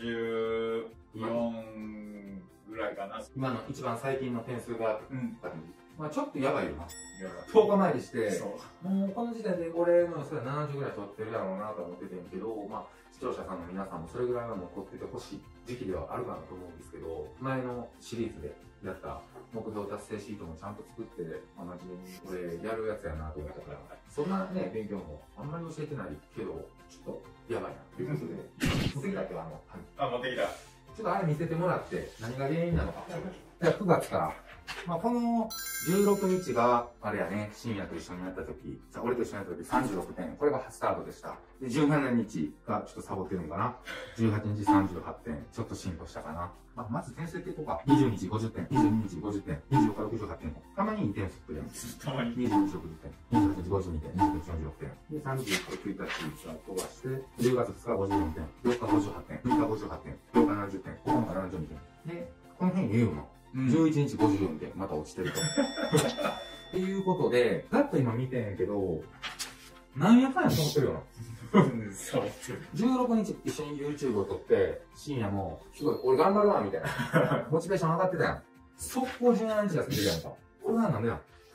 54ぐらいかな。 今の一番最近の点数が、まあちょっとやばいよな。10日前にして、もうこの時点で俺のそれは70ぐらい取ってるだろうなと思っててんけど、まあ視聴者さんの皆さんもそれぐらいはもう取っててほしい時期ではあるかなと思うんですけど、前のシリーズでやった目標達成シートもちゃんと作って、真面目にこれやるやつやなと思ったから、そんなね、勉強もあんまり教えてないけど、ちょっとやばいなということで、次だけは持ってきた。 ちょっとあれ見せてもらって、何が原因なのか。じゃあ9月から、まあこの16日が、あれやね、深夜と一緒にやった時、俺と一緒にやった時36点。これがスタートでした。で、17日がちょっとサボってるのかな。18日38点。ちょっと進歩したかな。まず点数っていこうか。20日50点。22日50点。24日68点。たまにいい点数ってるやん。 たまに。 22日60点。28日52点。29日46点。で、31日1日飛ばして、10月2日54点。4日58点。6日58点。8日70点。9日72点。で、この辺言うの。11日54点。また落ちてると。っていうことで、ざっと今見てんけど、なんやかんやと思ってるよな。 そう。 16日一緒に YouTube を撮って、深夜も、すごい、俺頑張るわ、みたいな。モチベーション上がってたやん。速攻17日が過ぎてるやんか。これはなんでなん？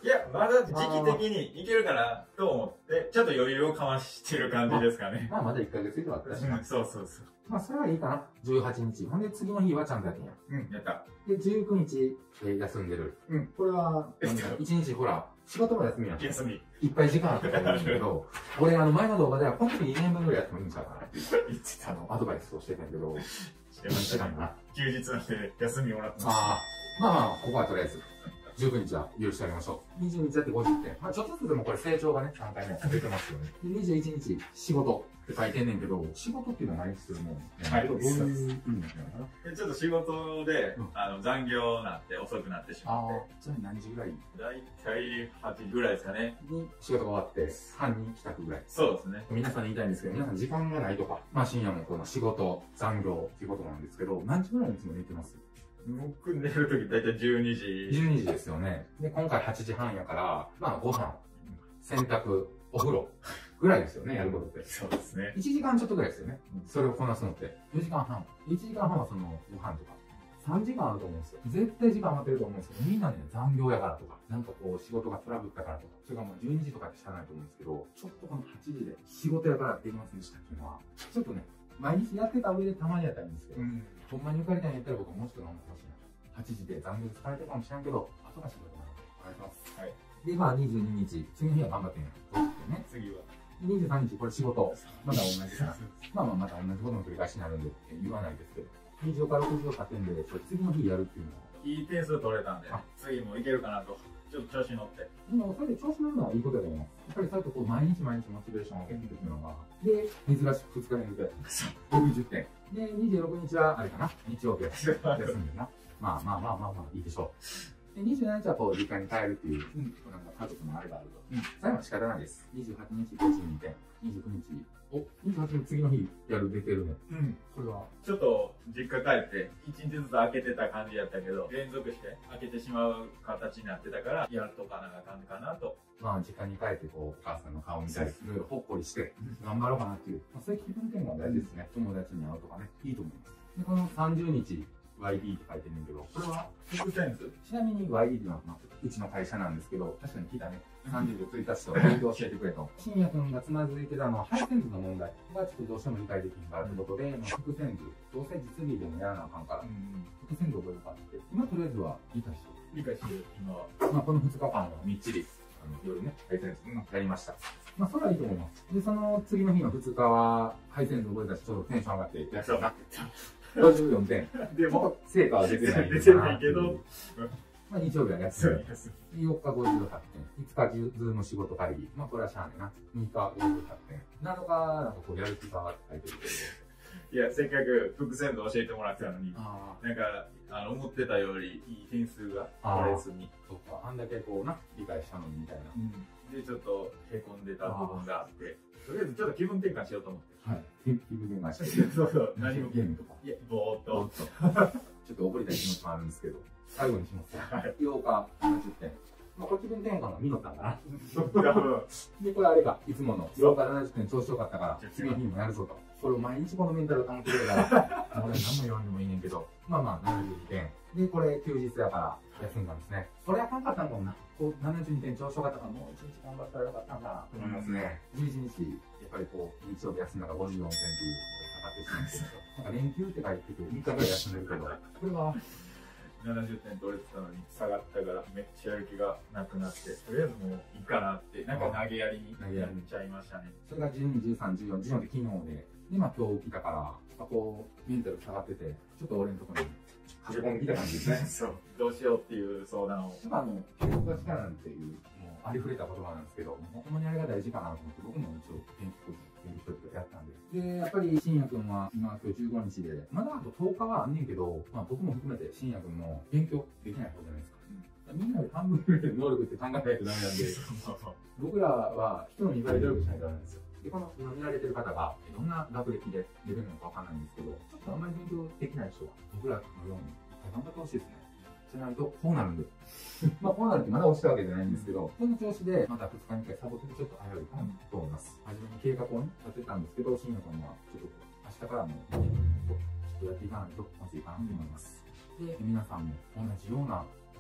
いや、まだ時期的にいけるかなと思って、ちょっと余裕をかましてる感じですかね。 まあまだ1ヶ月以上あったしな。 そうそうそう。 まあそれはいいかな。18日。ほんで次の日はちゃんとやってんや。 やった。 で、19日、休んでる。これは、1日ほら、仕事も休みやん。 休み。 いっぱい時間あったから言うんだけど、俺前の動画では本当に2年分ぐらいやってもいいんちゃうかなって言ってたアドバイスをしてたんやけど、 してましたね。休日なんで休みもらってます。 まあまあ、ここはとりあえず。19日は許してあげましょう。22日だって50点。まあちょっとずつでもこれ成長がね、3回目出てますよね。で、21日、仕事って書いてんねんけど、仕事っていうのは何するもん？ はい、 どういう意味なのかな？ ちょっと仕事で、残業なって遅くなってしまって。 ちなみに何時ぐらい？ だいたい8時ぐらいですかね。 に仕事が終わって、半に帰宅ぐらい。 そうですね。 皆さんに言いたいんですけど、皆さん時間がないとか、まあ深夜もこの仕事、残業っていうことなんですけど、何時ぐらいにいつも寝てます？ 僕寝るときだいたい12時。 12時ですよね。で、今回8時半やから、まあご飯、洗濯、お風呂ぐらいですよね、やることって。 そうですね。 1時間ちょっとぐらいですよね。それをこなすのって。4時間半。1時間半はそのご飯とか。3時間あると思うんですよ。絶対時間余ってると思うんですけど、みんなね、残業やからとか、なんかこう仕事がトラブったからとか、それがもう12時とかって知らないと思うんですけど、ちょっとこの8時で仕事やからできませんでしたっていうのは、ちょっとね、毎日やってた上でたまにやったらいいんですけど、ほんまに受かりたいんやったら僕はもうちょっと頑張ってほしいな。8時で残業で疲れてるかもしれんけど、後が仕事なので、お願いします。はい。で、まあ22日、次の日は頑張ってんや。 次は。 23日、これ仕事。まだ同じかな。まあまあまた同じことの繰り返しになるんで、言わないですけど。20から60勝ってんで、次の日やるっていうのは。 いい点数取れたんで、次もいけるかなと。ちょっと調子乗って。 でも、それで調子乗るのはいいことだと思います。やっぱりそうやってこう、毎日毎日モチベーションを上げていくっていうのが。で、珍しく2日連続で。60点。で、26日は、あれかな、日曜日休んでな。まあ、いいでしょう。で、27日はこう、実家に帰るっていう、なんか家族のあれがあると。最後は仕方ないです。28日52点。29日。28日次の日やる出てるね。これは。ちょっと実家帰って1日ずつ開けてた感じやったけど、連続して開けてしまう形になってたから、やるとかなあかんかなと。まあ、実家に帰ってこう、お母さんの顔見たり、いろいろほっこりして、頑張ろうかなっていう。そういう気分転換が大事ですね。友達に会うとかね。いいと思います。で、この30日、YD って書いてるんだけど、これは伏線図。 ちなみに YD っていうのは、うちの会社なんですけど、確かに聞いたね。30で1日と勉強教えてくれと。深夜くんがつまずいてたのは、配線図の問題がちょっとどうしても理解できんからということで、伏線図、どうせ実技でもやらなあかんから、伏線図覚えるかって、今とりあえずは理解してる。理解してる、今は。まあ、この2日間はみっちり、夜ね、配線図やりました。まあ、それはいいと思います。で、その次の日の2日は、配線図覚えたし、ちょっとテンション上がってやったな。54点。でも、成果は出てない。出てないけど、まあ日曜日は休み。4日58点。5日ズーム仕事会議。まあこれはしゃあねえな。6日58点。7日なんかこうやる気が書いてるけど。いや、せっかく伏線図教えてもらってたのに、なんか、思ってたよりいい点数が取れずに。そっか、あんだけこうな、理解したのにみたいな。で、ちょっとへこんでた部分があって、とりあえずちょっと気分転換しようと思って。はい。気分転換して。そうそう。何もゲームとか。いや、ぼーっと。ちょっと怒りたい気持ちもあるんですけど。最後にします。はい。8日70点。まあ、これ気分転換の見のったんかな。で、これあれか、いつもの8日70点調子よかったから、次の日もやるぞと。それを毎日このメンタルを保ってくれたら、俺何も言わんでもいいねんけど、まあまあ72点。で、これ休日やから休んだんですね。それあかんかったもんな。こう72点調子よかったから、もう1日頑張ったらよかったんだなと思いますね。11日、やっぱりこう、日曜日休んだから54点っていうのが下がってしまうんですけど、なんか連休って書いてて3日ぐらい休んでるけど、これは、70点取れてたのに下がったからめっちゃやる気がなくなって、とりあえずもういいかなって、なんか投げやりにやっちゃいましたね。それが12、13、14、14で昨日で、で、まあ今日起きたから、こう、メンタル下がってて、ちょっと俺のところに駆け込んできた感じですね。そう。どうしようっていう相談を。やっぱ継続が力なんていう、もうありふれた言葉なんですけど、ほんまにあれが大事かなと思って、僕も一応研究してやったんで。で、やっぱり深夜くんは今今日15日で、まだあと10日はあんねんけど、まあ僕も含めて深夜くんも勉強できない方じゃないですか。みんなで半分ぐらいの能力って考えないとダメなんで、僕らは人の2倍努力しないとダメなんですよ。で、この今見られてる方がどんな学歴でレベルなのかわかんないんですけど、ちょっとあんまり勉強できない人は、僕らのように頑張ってほしいですね。じゃないと、こうなるんで。まあ、こうなるってまだ押したわけじゃないんですけど、この調子でまた2日に1回サボってちょっと早いかなと思います。初めに計画をね、立てたんですけど、深夜君はちょっと明日からもちょっとやっていかないとまずいかなと思います。で、皆さんも同じような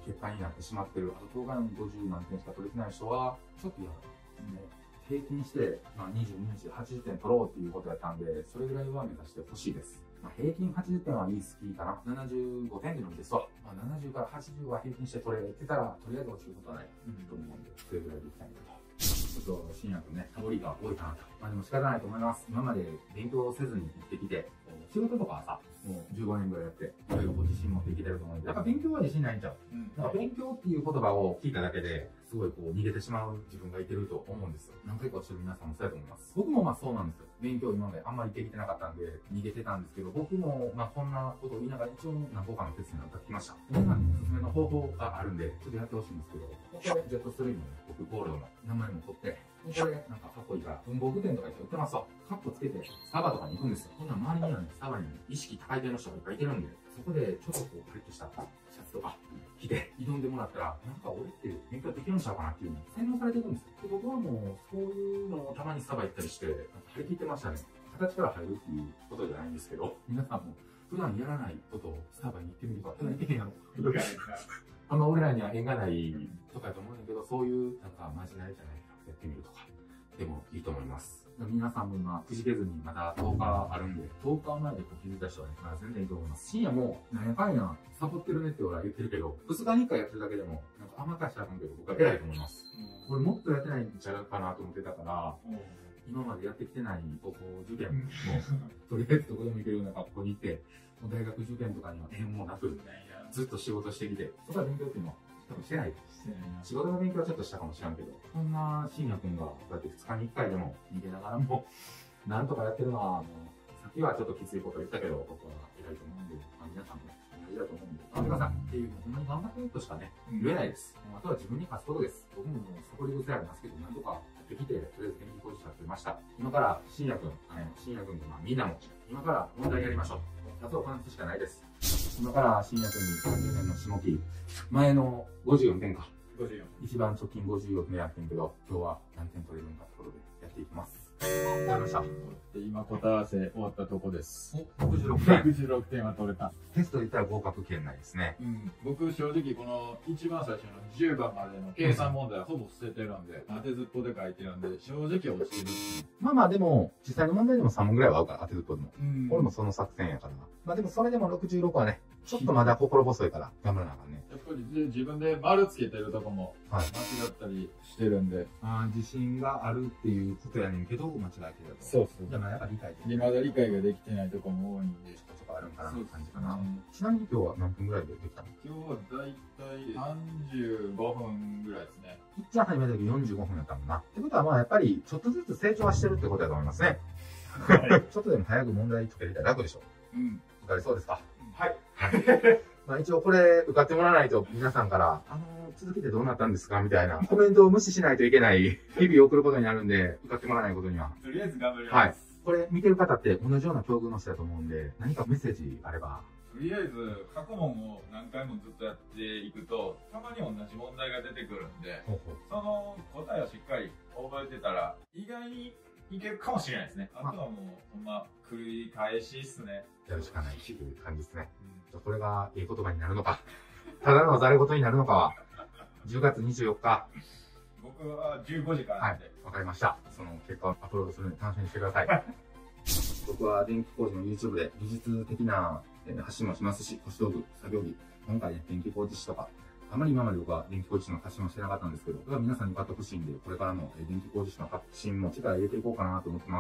欠陥になってしまってる、あと東海の50何点しか取れてない人は、ちょっとやだ。平均して、22日で80点取ろうっていうことやったんで、それぐらいは目指してほしいです。平均80点は言い過ぎかな。75点でもいいですわ。70から80は平均して取れてたら、とりあえず落ちることはないと思うんで、それぐらいでいきたいなと。ちょっと、新薬ね、サボりが多いかなと。でも仕方ないと思います。今まで勉強せずに生きてきて、仕事とかはさ、もう15年ぐらいやって、いろいろ自信持っていけてると思うんで、やっぱ勉強は自信ないんちゃう。なんか勉強っていう言葉を聞いただけで、すごい逃げてしまう自分がいてると思うんですよ。何回かしてる皆さんもそうやと思います。僕もそうなんですよ。勉強今まであんまりできてなかったんで、逃げてたんですけど、僕もこんなことを言いながら一応何個かのテストに当たってきました。皆さんにおすすめの方法があるんで、ちょっとやってほしいんですけど、これジェットストリームの僕ゴールドの名前も取って、これなんかかっこいいから、文房具店とかで売ってますわ。カッコつけて、スタバとかに行くんですよ。こんな周りにはね、スタバに意識高い系の人がいっぱいいてるんで、そこでちょっとパリッとしたシャツとか着て挑んでもらったら、なんか俺って勉強できるんちゃうかなっていうのに洗脳されてるんですよ。で僕はもう、そういうのをたまにスタバ行ったりして、張り切ってましたね。形から入るっていうことじゃないんですけど、皆さんも普段やらないことをスタバに行ってみると、普段行ってへんやろ。あんま俺らには縁がないとかやと思うんだけど、そういうなんかマジなりじゃないけど、やってみるとか、でもいいと思います。皆さんも今、くじけずにまだ10日あるんで、10日前で気づいた人はね、全然いいと思います。深夜も、なんやかんや、サボってるねって俺は言ってるけど、2日に1回やってるだけでも、なんか甘かしたらあかんけど、僕は偉いと思います。これもっとやってないんちゃうかなと思ってたから、今までやってきてない高校受験も、とりあえずどこでも行けるような学校に行って、もう大学受験とかには縁もなく、ずっと仕事してきて、そこは勉強っていうのは多分してない。仕事の勉強はちょっとしたかもしれんけど、そんな深夜くんが、こうやって2日に1回でも逃げながらも、なんとかやってるのは、さっきはちょっときついこと言ったけど、僕は偉いと思うんで、皆さんも同じだと思うんで、頑張ってくださいっていう、ほんまに頑張ってるとしかね、言えないです。あとは自分に勝つことです。僕もサボり癖ありますけど、なんとかやってきて、とりあえず電気工事士やってました。今から深夜くんとみんなも、今から問題やりましょう。2つをこなすしかないです。今から深夜くんに30年の下期、前の54点か。54。一番直近54点やってんけど、今日は何点取れるのかってことでやっていきます。やりました。 今答え合わせ終わったとこです。 お、66点。 66点は取れた。 テストで言ったら合格圏内ですね。 僕正直この一番最初の10番までの計算問題はほぼ捨ててるんで、当てずっぽで書いてるんで、正直落ちてる。 でも、実際の問題でも3問ぐらいは合うから、当てずっぽでも。俺もその作戦やからな。でもそれでも66はね、ちょっとまだ心細いから、頑張らなあかんね。 やっぱり自分で丸つけてるとこも、間違ったりしてるんで。 自信があるっていうことやねんけど、間違えてると。 そう。 じゃあまだやっぱ理解できない。 まだ理解ができてないとこも多いんで。 ちょっとあるんかなって感じかな。ちなみに今日は何分ぐらいでできたの？ 今日はだいたい35分ぐらいですね。 いっちゃん始めた時45分やったもんな。ってことはやっぱりちょっとずつ成長はしてるってことだと思いますね。ちょっとでも早く問題解けたら楽でしょ。受かりそうですか？ はい。 一応これ受かってもらわないと皆さんから続けてどうなったんですかみたいなコメントを無視しないといけない日々を送ることになるんで、受かってもらわないことには。 とりあえず頑張ります。 はい。これ見てる方って同じような境遇の人だと思うんで、何かメッセージあれば。 とりあえず過去問を何回もずっとやっていくと、たまに同じ問題が出てくるんで、その答えをしっかり覚えてたら、意外にいけるかもしれないですね。あとはもう、ほんま、繰り返しっすね。 やるしかないという感じですね。これがいい言葉になるのか、ただのざれ言になるのかは、10月24日。 僕は15時からなんで。 わかりました。その結果をアップロードするので楽しみにしてください。僕は電気工事の YouTube で技術的な発信もしますし、腰道具、作業着、今回ね、電気工事士とか、あまり今まで僕は電気工事士の発信をしてなかったんですけど、これは皆さんに買ってほしいんで、これからの電気工事士の発信も力入れていこうかなと思ってます。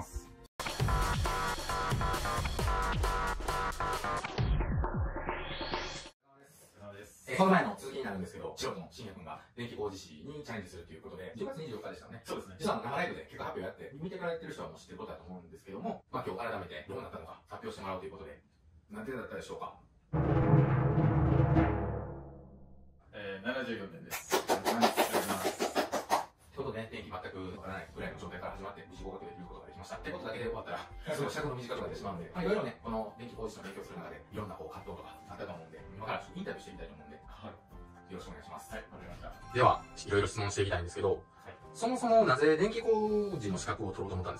この前の続きになるんですけど、素人の深夜くんが電気工事士にチャレンジするということで、10月24日でしたよね。そうですね。実は生ライブで結果発表やって、見てくれてる人はもう知ってることだと思うんですけども、今日改めてどうなったのか発表してもらおうということで、何点だったでしょうか ？74点です。ということで、電気全くわからないぐらいの状態から始まって、無事合格できることができました。ってことだけで終わったら、すごい尺の短くなってしまうんで、いろいろね、この電気工事士の勉強する中で、いろんな葛藤とかあったと思うんで、今からインタビューしてみたいと思うんで、よろしくお願いします。はい、わかりました。では、いろいろ質問していきたいんですけど、そもそもなぜ電気工事の資格を取ろうと思ったんですか？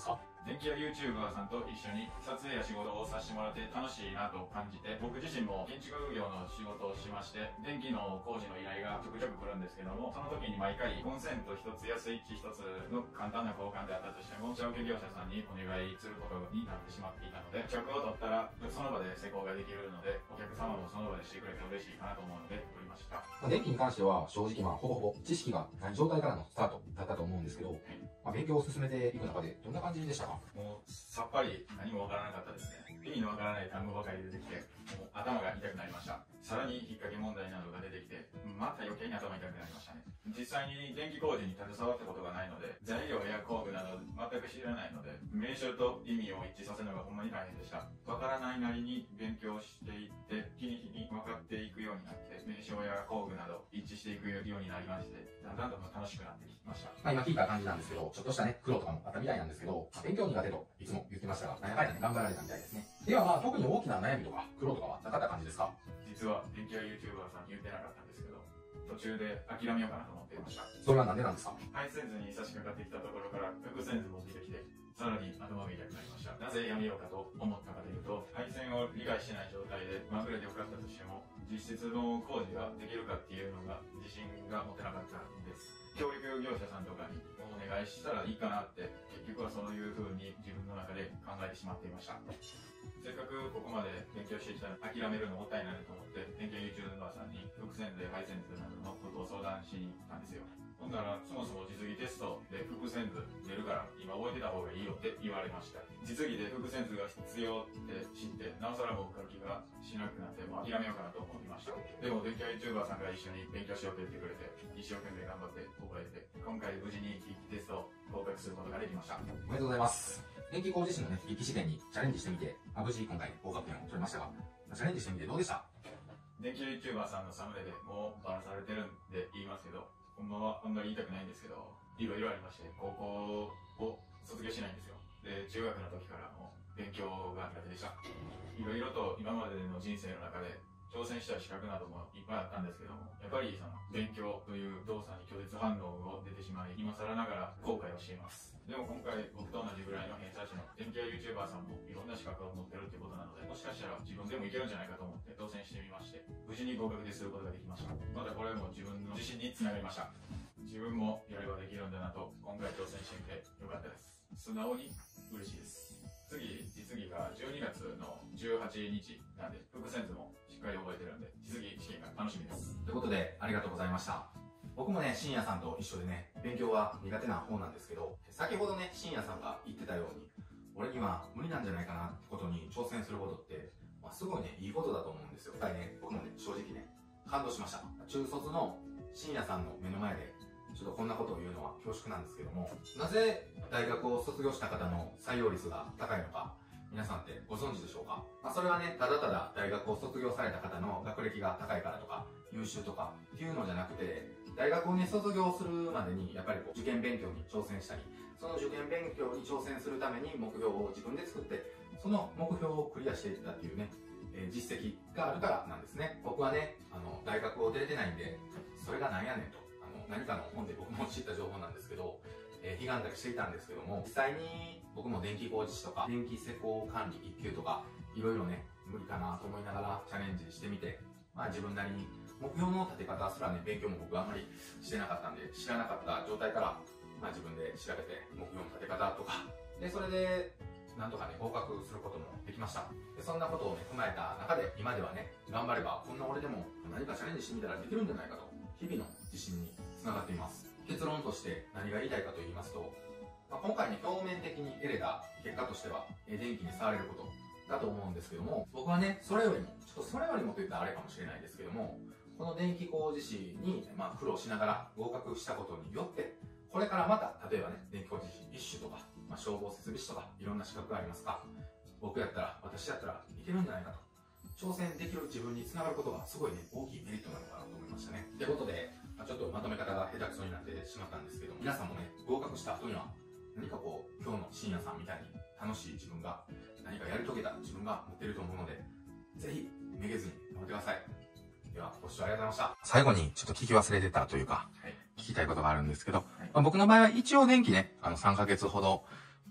電気屋 YouTuber さんと一緒に撮影や仕事をさせてもらって楽しいなと感じて、僕自身も建築業の仕事をしまして、電気の工事の依頼がちょくちょく来るんですけども、その時に毎回コンセント1つやスイッチ1つの簡単な交換であったとしても、下請け業者さんにお願いすることになってしまっていたので、尺を取ったらその場で施工ができるので、お客様もその場でしてくれて嬉しいかなと思うので売りました。 電気に関しては正直ほぼほぼ知識がない状態からのスタートだったと思うんですけど、勉強を進めていく中でどんな感じでしたか？ もうさっぱり何もわからなかったですね。意味のわからない単語ばかり出てきて、もう頭が痛くなりました。さらに引っ掛け問題などが出てきて、また余計に頭痛くなりましたね。実際に電気工事に携わったことがないので、材料や工具など全く知らないので、名称と意味を一致させるのがほんまに大変でした。わからないなりに勉強していって、日に日に分かっていくようになって、名称や工具など一致していくようになりまして、だんだんと楽しくなってきました。 今聞いた感じなんですけど、ちょっとしたね、苦労とかもあったみたいなんですけど、勉強苦手といつも言ってましたが、何やかんや頑張られたみたいですね。では特に大きな悩みとか苦労とかはなかった感じですか？ 実は電気屋 YouTuber さんに言ってなかったんですけど、途中で諦めようかなと思っていました。 それはなんでなんですか？ ハイセンズに差し掛かってきたところから副センズも出てきて、さらに頭が痛くなりました。なぜやめようかと思ったかというと、配線を理解してない状態でまぐれでよかったとしても、実質の工事ができるかっていうのが自信が持てなかったんです。協力業者さんとかにお願いしたらいいかなって、結局はそういう風に自分の中で考えてしまっていました。せっかくここまで勉強してきたら諦めるのもったいないと思って、電気 YouTuber さんに副センズやハイセンズなどのことを相談しに行ったんですよ。ほんなら、そもそも実技テストで副センズ出るから今覚えてた方がいいよって言われました。実技で副センズが必要って知って、なおさらもう受かる気がしなくなって、もう諦めようかなと思いました。でも電気 YouTuber さんが一緒に勉強しようって言ってくれて、一生懸命頑張って覚えて、今回無事に筆記テストを合格することができました。 おめでとうございます。電気工事士のね、筆記試験にチャレンジしてみて、無事今回合格点を取りましたが、チャレンジしてみてどうでした？ 電気 YouTuber さんのサムネでもうバラされてるんで言いますけど、ほんまはあんまり言いたくないんですけど、いろいろありまして、高校を卒業しないんですよ。で、中学の時からもう勉強が苦手でした。いろいろと今までの人生の中で挑戦した資格などもいっぱいあったんですけども、やっぱりその勉強という動作に拒絶反応が出てしまい、今更ながら後悔をしています。でも今回僕と同じぐらいの偏差値の電気屋 YouTuber さんもいろんな資格を持ってるってことなので、もしかしたら自分でもいけるんじゃないかと思って挑戦してみまして、無事に合格ですることができました。またこれも自分の自信につながりました。自分もやればできるんだなと今回挑戦してみてよかったです。素直に嬉しいです。実技が12月の18日なんで、副センズもしっかり覚えてるんで、実技試験が楽しみです。 ということで、ありがとうございました。僕もね、深夜さんと一緒でね、勉強は苦手な方なんですけど、先ほどね、深夜さんが言ってたように、俺には無理なんじゃないかなってことに挑戦することって、すごいね、いいことだと思うんですよ。やっぱりね、僕もね、正直ね、感動しました。中卒の深夜さんの目の前で、ちょっとこんなことを言うのは恐縮なんですけども、なぜ大学を卒業した方の採用率が高いのか、皆さんってご存知でしょうか？それはね、ただただ大学を卒業された方の学歴が高いからとか、優秀とかっていうのじゃなくて、大学をね、卒業するまでに、やっぱり受験勉強に挑戦したり、その受験勉強に挑戦するために目標を自分で作って、その目標をクリアしていったっていうね、実績があるからなんですね。僕はね、大学を出れてないんで、それがなんやねんと、何かの本で僕も知った情報なんですけど、悲願だけしていたんですけども、実際に僕も電気工事士とか、電気施工管理1級とか、いろいろね、無理かなと思いながらチャレンジしてみて、自分なりに目標の立て方すらね、勉強も僕あんまりしてなかったんで、知らなかった状態から、自分で調べて目標の立て方とか、で、それで、なんとかね、合格することもできました。で、そんなことをね、踏まえた中で、今ではね、頑張れば、こんな俺でも何かチャレンジしてみたらできるんじゃないかと、日々の自信につながっています。結論として何が言いたいかと言いますと、今回ね、表面的に得れた結果としては、電気に触れることだと思うんですけども、僕はね、それよりもと言ったらあれかもしれないですけども、この電気工事士に、苦労しながら合格したことによって、これからまた、例えばね、電気工事士1種とか、消防設備士とか、いろんな資格がありますが、私やったらいけるんじゃないかと。挑戦できる自分につながることがすごいね、大きいメリットなのかなと思いましたね。ということで、ちょっとまとめ方が下手くそになってしまったんですけども、皆さんもね、合格した後には、何かこう、今日の深夜さんみたいに楽しい自分が、何かやり遂げた自分が持っていると思うので、ぜひ、めげずに頑張ってください。では、ご視聴ありがとうございました。最後にちょっと聞き忘れてたというか、聞きたいことがあるんですけど、僕の場合は一応電気ね、3ヶ月ほど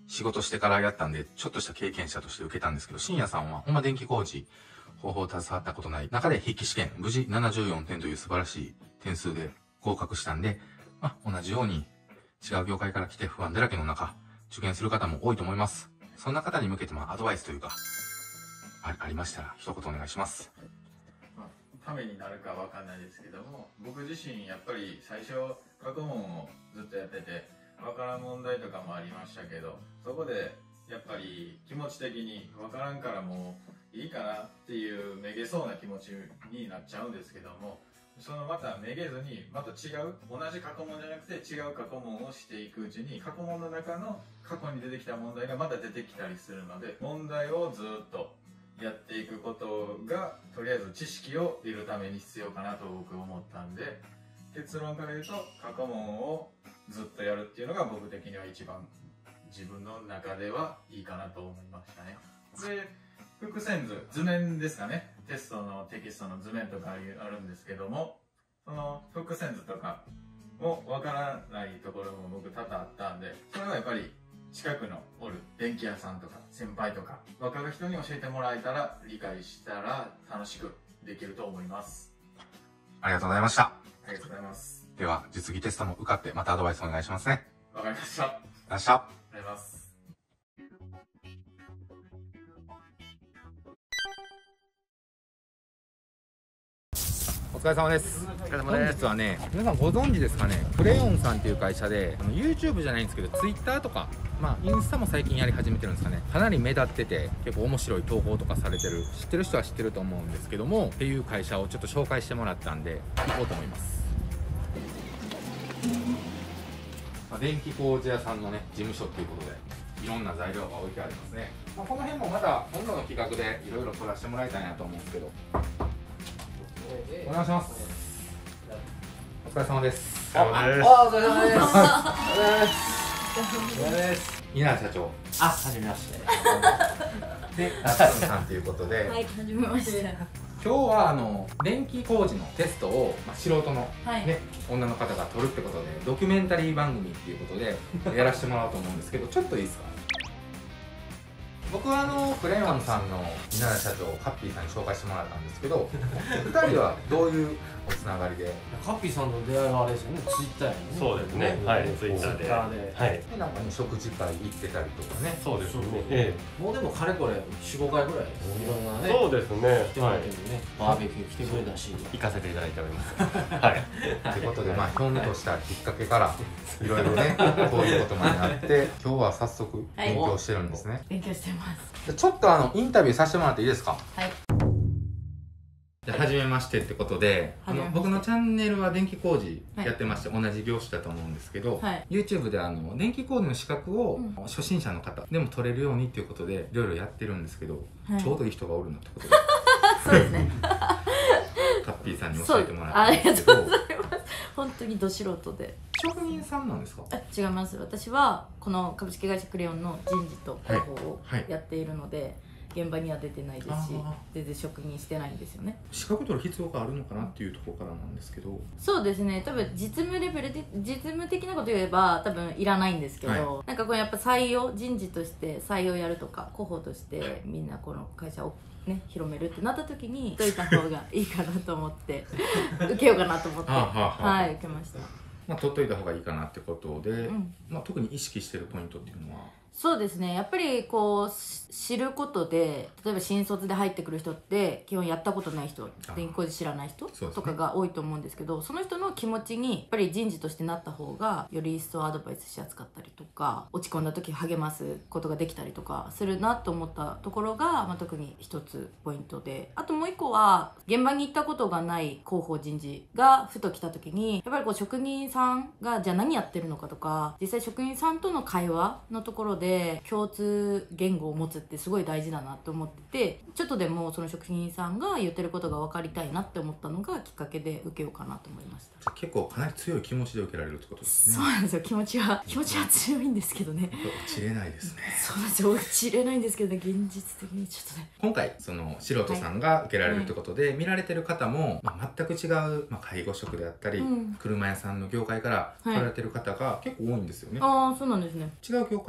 仕事してからやったんで、ちょっとした経験者として受けたんですけど、深夜さんはほんま電気工事、方法を携わったことない中で筆記試験、無事74点という素晴らしい点数で合格したんで、同じように違う業界から来て不安だらけの中、受験する方も多いと思います。そんな方に向けてアドバイスというか、ありましたら一言お願いします。 ためになるかわかんないですけども、僕自身やっぱり最初過去問をずっとやってて、わからん問題とかもありましたけど、そこでやっぱり気持ち的にわからんからもういいかなっていうめげそうな気持ちになっちゃうんですけども、そのまためげずにまた違う同じ過去問じゃなくて違う過去問をしていくうちに、過去問の中の過去に出てきた問題がまた出てきたりするので、問題をずっとやっていくことがとりあえず知識を得るために必要かなと僕思ったんで、結論から言うと過去問をずっとやるっていうのが僕的には一番自分の中ではいいかなと思いましたね。で、伏線図、図面ですかね。テストのテキストの図面とかあるんですけども、その伏線図とかもわからないところも僕多々あったんで、それはやっぱり近くのおる電気屋さんとか先輩とか分かる人に教えてもらえたら、理解したら楽しくできると思います。 ありがとうございました。 ありがとうございます。 では、実技テストも受かってまたアドバイスお願いしますね。 わかりました。あり明日。 がとうございます。 お疲れ様です。 お疲れ様本です。 日はね、皆さんご存知ですかね、クレヨンさんっていう会社で、YouTube じゃないんですけど、Twitter とか、インスタも最近やり始めてるんですかね。かなり目立ってて、結構面白い投稿とかされてる、知ってる人は知ってると思うんですけども、っていう会社をちょっと紹介してもらったんで、行こうと思います。電気工事屋さんのね、事務所っていうことで、いろんな材料が置いてありますね。この辺もまた今度の企画でいろいろ撮らせてもらいたいなと思うんですけど、お願いします。お疲れ様です。 お疲れ様です。 お疲れ様です。 お疲れ様です。 稲田社長はじめまして。 で、ラッツンさんということで、 はい、はじめまして。 今日は電気工事のテストを、素人の、 はいね、女の方が撮るってことで、ドキュメンタリー番組っていうことでやらせてもらおうと思うんですけど、ちょっといいですか？僕はクレヨンさんの稲田社長、カッピーさんに紹介してもらったんですけど、2人はどういうおつながりで？ カッピーさんの出会いはあれですよね。ツイッターやね。 そうですね。はい、ツイッターで。はい。 で、なんか食事会行ってたりとかね。 そうですね。 もうでもかれこれ4、5回ぐらいいろんなね。 そうですね。 来てもらってるね。バーベキュー来てくれたし。 行かせていただいております。はい。 ということで、ひょんとしたきっかけからいろいろね、こういうことまでなって、今日は早速勉強してるんですね。 勉強してます。 ちょっとインタビューさせてもらっていいですか？ はい。 じゃあ、はじめましてってことで、僕のチャンネルは電気工事やってまして、同じ業種だと思うんですけど、 はい、 YouTube で電気工事の資格を初心者の方でも取れるようにっていうことでいろいろやってるんですけど、 はい、 ちょうどいい人がおるなってことでそうですね。 カッピーさんに教えてもらってるんですけど、 ありがとうございます。本当にど素人で。 職人さんなんですか？ 違います。私はこの株式会社クレヨンの人事と広報をやっているので、現場には出てないですし、全然職人してないんですよね。 資格取る必要があるのかなっていうところからなんですけど。 そうですね。多分実務レベルで実務的なこと言えば多分いらないんですけど、なんかこれやっぱ採用、人事として採用やるとか広報としてみんなこの会社をね、広めるってなった時にしといた方がいいかなと思って受けようかなと思ってはい、受けました。 取っといた方がいいかなってことで、特に意識してるポイントっていうのは？ そうですね。やっぱりこう知ることで、例えば新卒で入ってくる人って基本やったことない人、電気工事知らない人とかが多いと思うんですけど、その人の気持ちにやっぱり人事としてなった方がより一層アドバイスしやすかったりとか、落ち込んだ時励ますことができたりとかするなと思ったところが、特に一つポイントで、あともう一個は現場に行ったことがない広報人事がふと来た時に、やっぱりこう職人さんがじゃあ何やってるのかとか、実際職人さんとの会話のところで共通言語を持つってすごい大事だなと思ってて、ちょっとでもその職人さんが言ってることが分かりたいなって思ったのがきっかけで受けようかなと思いました。 結構かなり強い気持ちで受けられるってことですね。 そうなんですよ。気持ちは強いんですけどね。 落ちれないですね。 そうなんですよ。落ちれないんですけどね、現実的にちょっとね。 今回その素人さんが受けられるってことで、見られてる方も、全く違う、介護職であったり、車屋さんの業界から来られてる方が結構多いんですよね。 ああ、そうなんですね。 違う業界ですよね。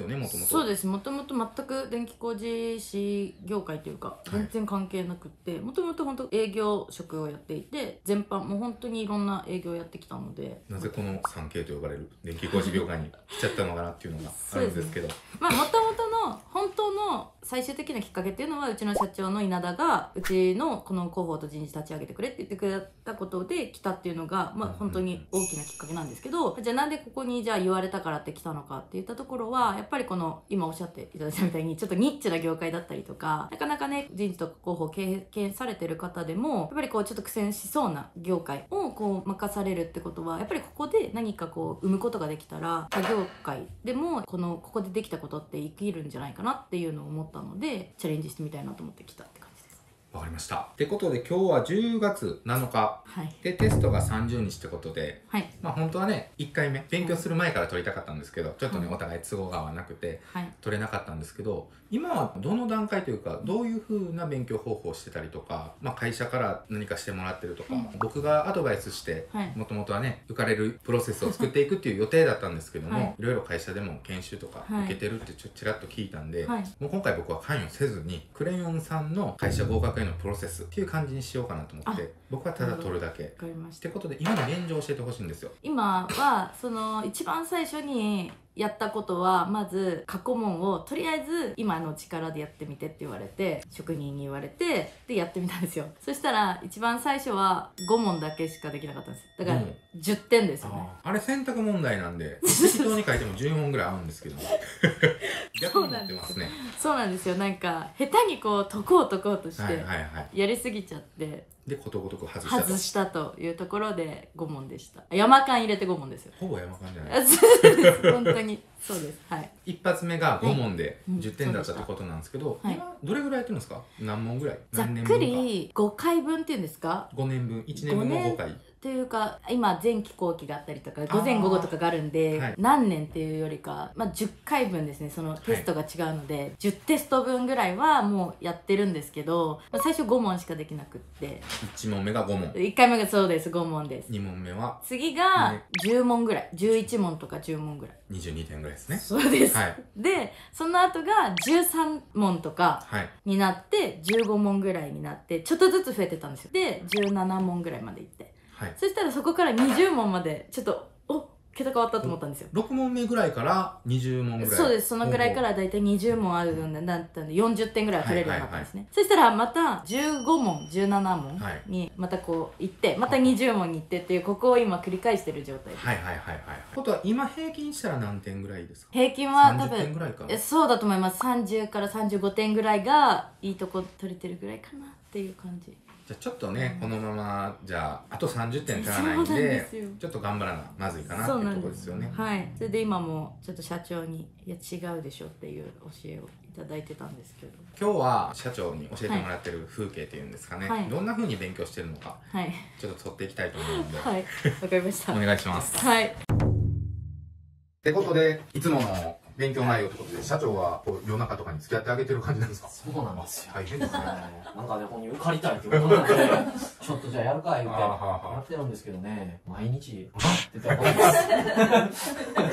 よね、もともと。 そうです。もともと全く電気工事士業界というか全然関係なくって、もともと本当営業職をやっていて、全般もう本当にいろんな営業をやってきたので、 なぜこの 3K と呼ばれる電気工事業界に来ちゃったのかなっていうのがあるんですけど、 まあもともとの本当の最終的なきっかけっていうのは、うちの社長の稲田がうちのこの広報と人事立ち上げてくれって言ってくれたことで来たっていうのが、まあ本当に大きなきっかけなんですけど、じゃあなんでここにじゃあ言われたからって来たのかって言ったところは、やっぱりこの今おっしゃっていただいたみたいにちょっとニッチな業界だったりとか、なかなかね人事とか広報経験されてる方でもやっぱりこうちょっと苦戦しそうな業界をこう任されるってことは、やっぱりここで何かこう生むことができたら他業界でもここでできたことって生きるんじゃないかなっていうのを思ったので、チャレンジしてみたいなと思って来たって感じです。 わかりました。ってことで今日は10月7日、 はい、 でテストが30日ってことで、 はい、 まあ本当はね1回目勉強する前から取りたかったんですけど、ちょっとね、お互い都合が合わなくて、取れなかったんですけど、今はどの段階というかどういう風な勉強方法をしてたりとか、まあ、会社から何かしてもらってるとか、僕がアドバイスしてもともとはね受かれるプロセスを作っていくっていう予定だったんですけども、いろいろ会社でも研修とか受けてるってちらっと聞いたんで、もう今回僕は関与せずにクレヨンさんの会社合格へのプロセスっていう感じにしようかなと思って、僕はただ取るだけってことで、今の現状を教えてほしいんですよ。 今はその一番最初にやったことは、まず過去問をとりあえず今の力でやってみてって言われて、職人に言われて、でやってみたんですよ。そしたら一番最初は5問だけしかできなかったんです。だから10点ですよね。 あれ選択問題なんで適当に書いても10問ぐらい合うんですけど逆になってますね。 そうなんですよ。なんか下手にこう解こうとしてやりすぎちゃって、 でことごとく外したというところで5問でした。山間入れて5問ですよ。 ほぼ山間じゃないですか。本当にそうです。はい。 一発目が5問で10点だったってことなんですけど、今どれぐらいやってるんですか？何問ぐらい？ ざっくり5回分っていうんですか ？5年分、1年分の5回。 というか、今前期後期があったりとか午前午後とかがあるんで、何年っていうよりか、まあ、10回分ですね。そのテストが違うので、10テスト分ぐらいはもうやってるんですけど、最初5問しかできなくって、 1問目が5問、 1回目がそうです、5問です。 2問目は次が10問ぐらい、11問とか10問ぐらい、 22点ぐらいですね。 そうです、でその後が13問とかになって、15問ぐらいになって、ちょっとずつ増えてたんですよ。で17問ぐらいまでいって、そしたらそこから20問までちょっと桁変わったと思ったんですよ。 6問目ぐらいから20問ぐらい。 そうです。そのぐらいからだいたい20問あるようになったんで、40点ぐらいは取れるようになったんですね。そしたらまた15問17問にまたこう行って、また20問に行ってっていう、ここを今繰り返してる状態です。 ことは今平均したら何点ぐらいですか？ 平均は多分 30点ぐらいかな。 そうだと思います。30から35点ぐらいがいいとこ取れてるぐらいかなっていう感じ。 じゃあちょっとね、このままじゃああと30点足らないんで、ちょっと頑張らなまずいかなっていうところですよね。 はい。それで今もちょっと社長に「いや違うでしょ」っていう教えをいただいてたんですけど、 今日は社長に教えてもらってる風景っていうんですかね、どんな風に勉強してるのか、ちょっと撮っていきたいと思うので、 はい、わかりました。 お願いします。 はい。 ってことで、いつもの勉強内容ってことで、社長はこう夜中とかに付き合ってあげてる感じなんですか？ そうなんですよ。 大変ですね。 なんかね、ここに受かりたいってことなんで、ちょっとじゃあやるか言ってやってるんですけどね、毎日、って言ってます。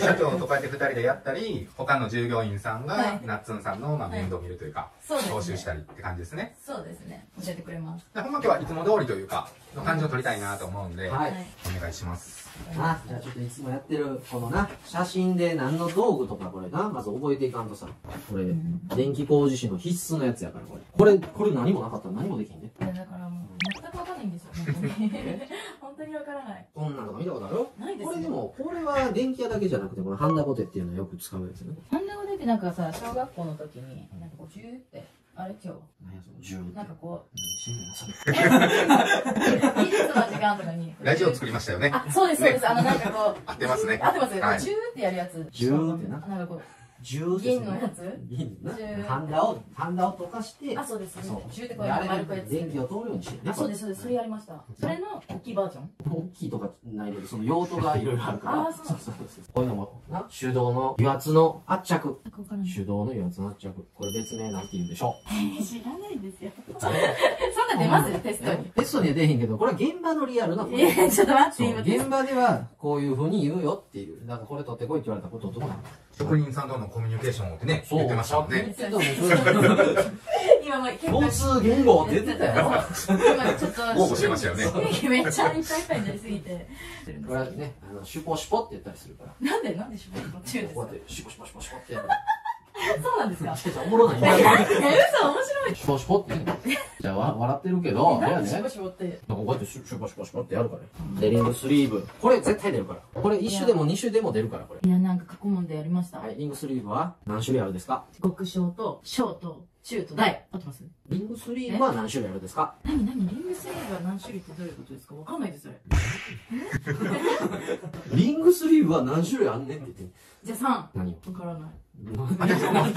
社長とこうやって2人でやったり、他の従業員さんがナッツンさんの面倒を見るというか、招集したりって感じですね。 そうですね。教えてくれます。 ほんま今日はいつも通りというか、の感じを取りたいなと思うんで、お願いします。 じゃあちょっといつもやってるこのな写真で何の道具とかこれなまず覚えていかんとさ、これ電気工事士の必須のやつやから、これ何もなかったら何もできんね。 だからもう全く分かんないんですよ。本当に分からない。 こんなんとか見たことある？ ないです。 これでもこれは電気屋だけじゃなくて、このハンダゴテっていうのはよく使うやつね。 ハンダゴテってなんかさ、小学校の時になんかこうジューってあれ今日何やそのジューってなんかこう死んでなそれ。 技術の時間とかにラジオ作りましたよね。 あ、そうですそうです。なんかこう合ってますね。 合ってますよ。ジューってやるやつ。 ジューってな。 なんかこう銀のやつ？ 銀な。ハンダを溶かして。 あ、そうです。ジューってこう丸くやつ。電気を通るようにしてね。そうですそうです。それやりました。それの大きいバージョン？ 大きいとかないけど、その用途がいろいろあるから。そうそうそう。こういうのもな、手動の油圧の圧着。手動の油圧の圧着。これ別名なんて言うんでしょう？ 知らないですよ。 そんな出ますテストに。 テストには出へんけど、これは現場のリアルなこと。 ちょっと待って、今。 現場ではこういう風に言うよっていう。だからこれ取ってこいって言われたことどうなの？ 職人さんとのコミュニケーションをってね、言ってましたもんね。 今も共通言語って言ってたよ。 今ちょっと。 応募してましたよね。 めっちゃいっぱいになりすぎて。 これはね、シュポシュポって言ったりするから。 なんでシュポシュポって言うんですか？ こうやってシュポシュポシュポシュポってやる。 そうなんですか？ おもろない。 嘘、面白い。 シュポシュポってね。じゃあ笑ってるけど、 何シュポシュポって。 こうやってシュポシュポシュポってやるから。デリングスリーブ。これ絶対出るから。これ1種でも2種でも出るから、これ。 いや、なんか過去問でやりました。 はい、リングスリーブは何種類あるんですか？ 極小と小と中と大。合ってます？ リングスリーブは何種類あるんですか？ 何リングスリーブは何種類ってどういうことですか？わかんないですそれ。 リングスリーブは何種類あんねんって言って。 じゃあ3。 何？ わからない。 何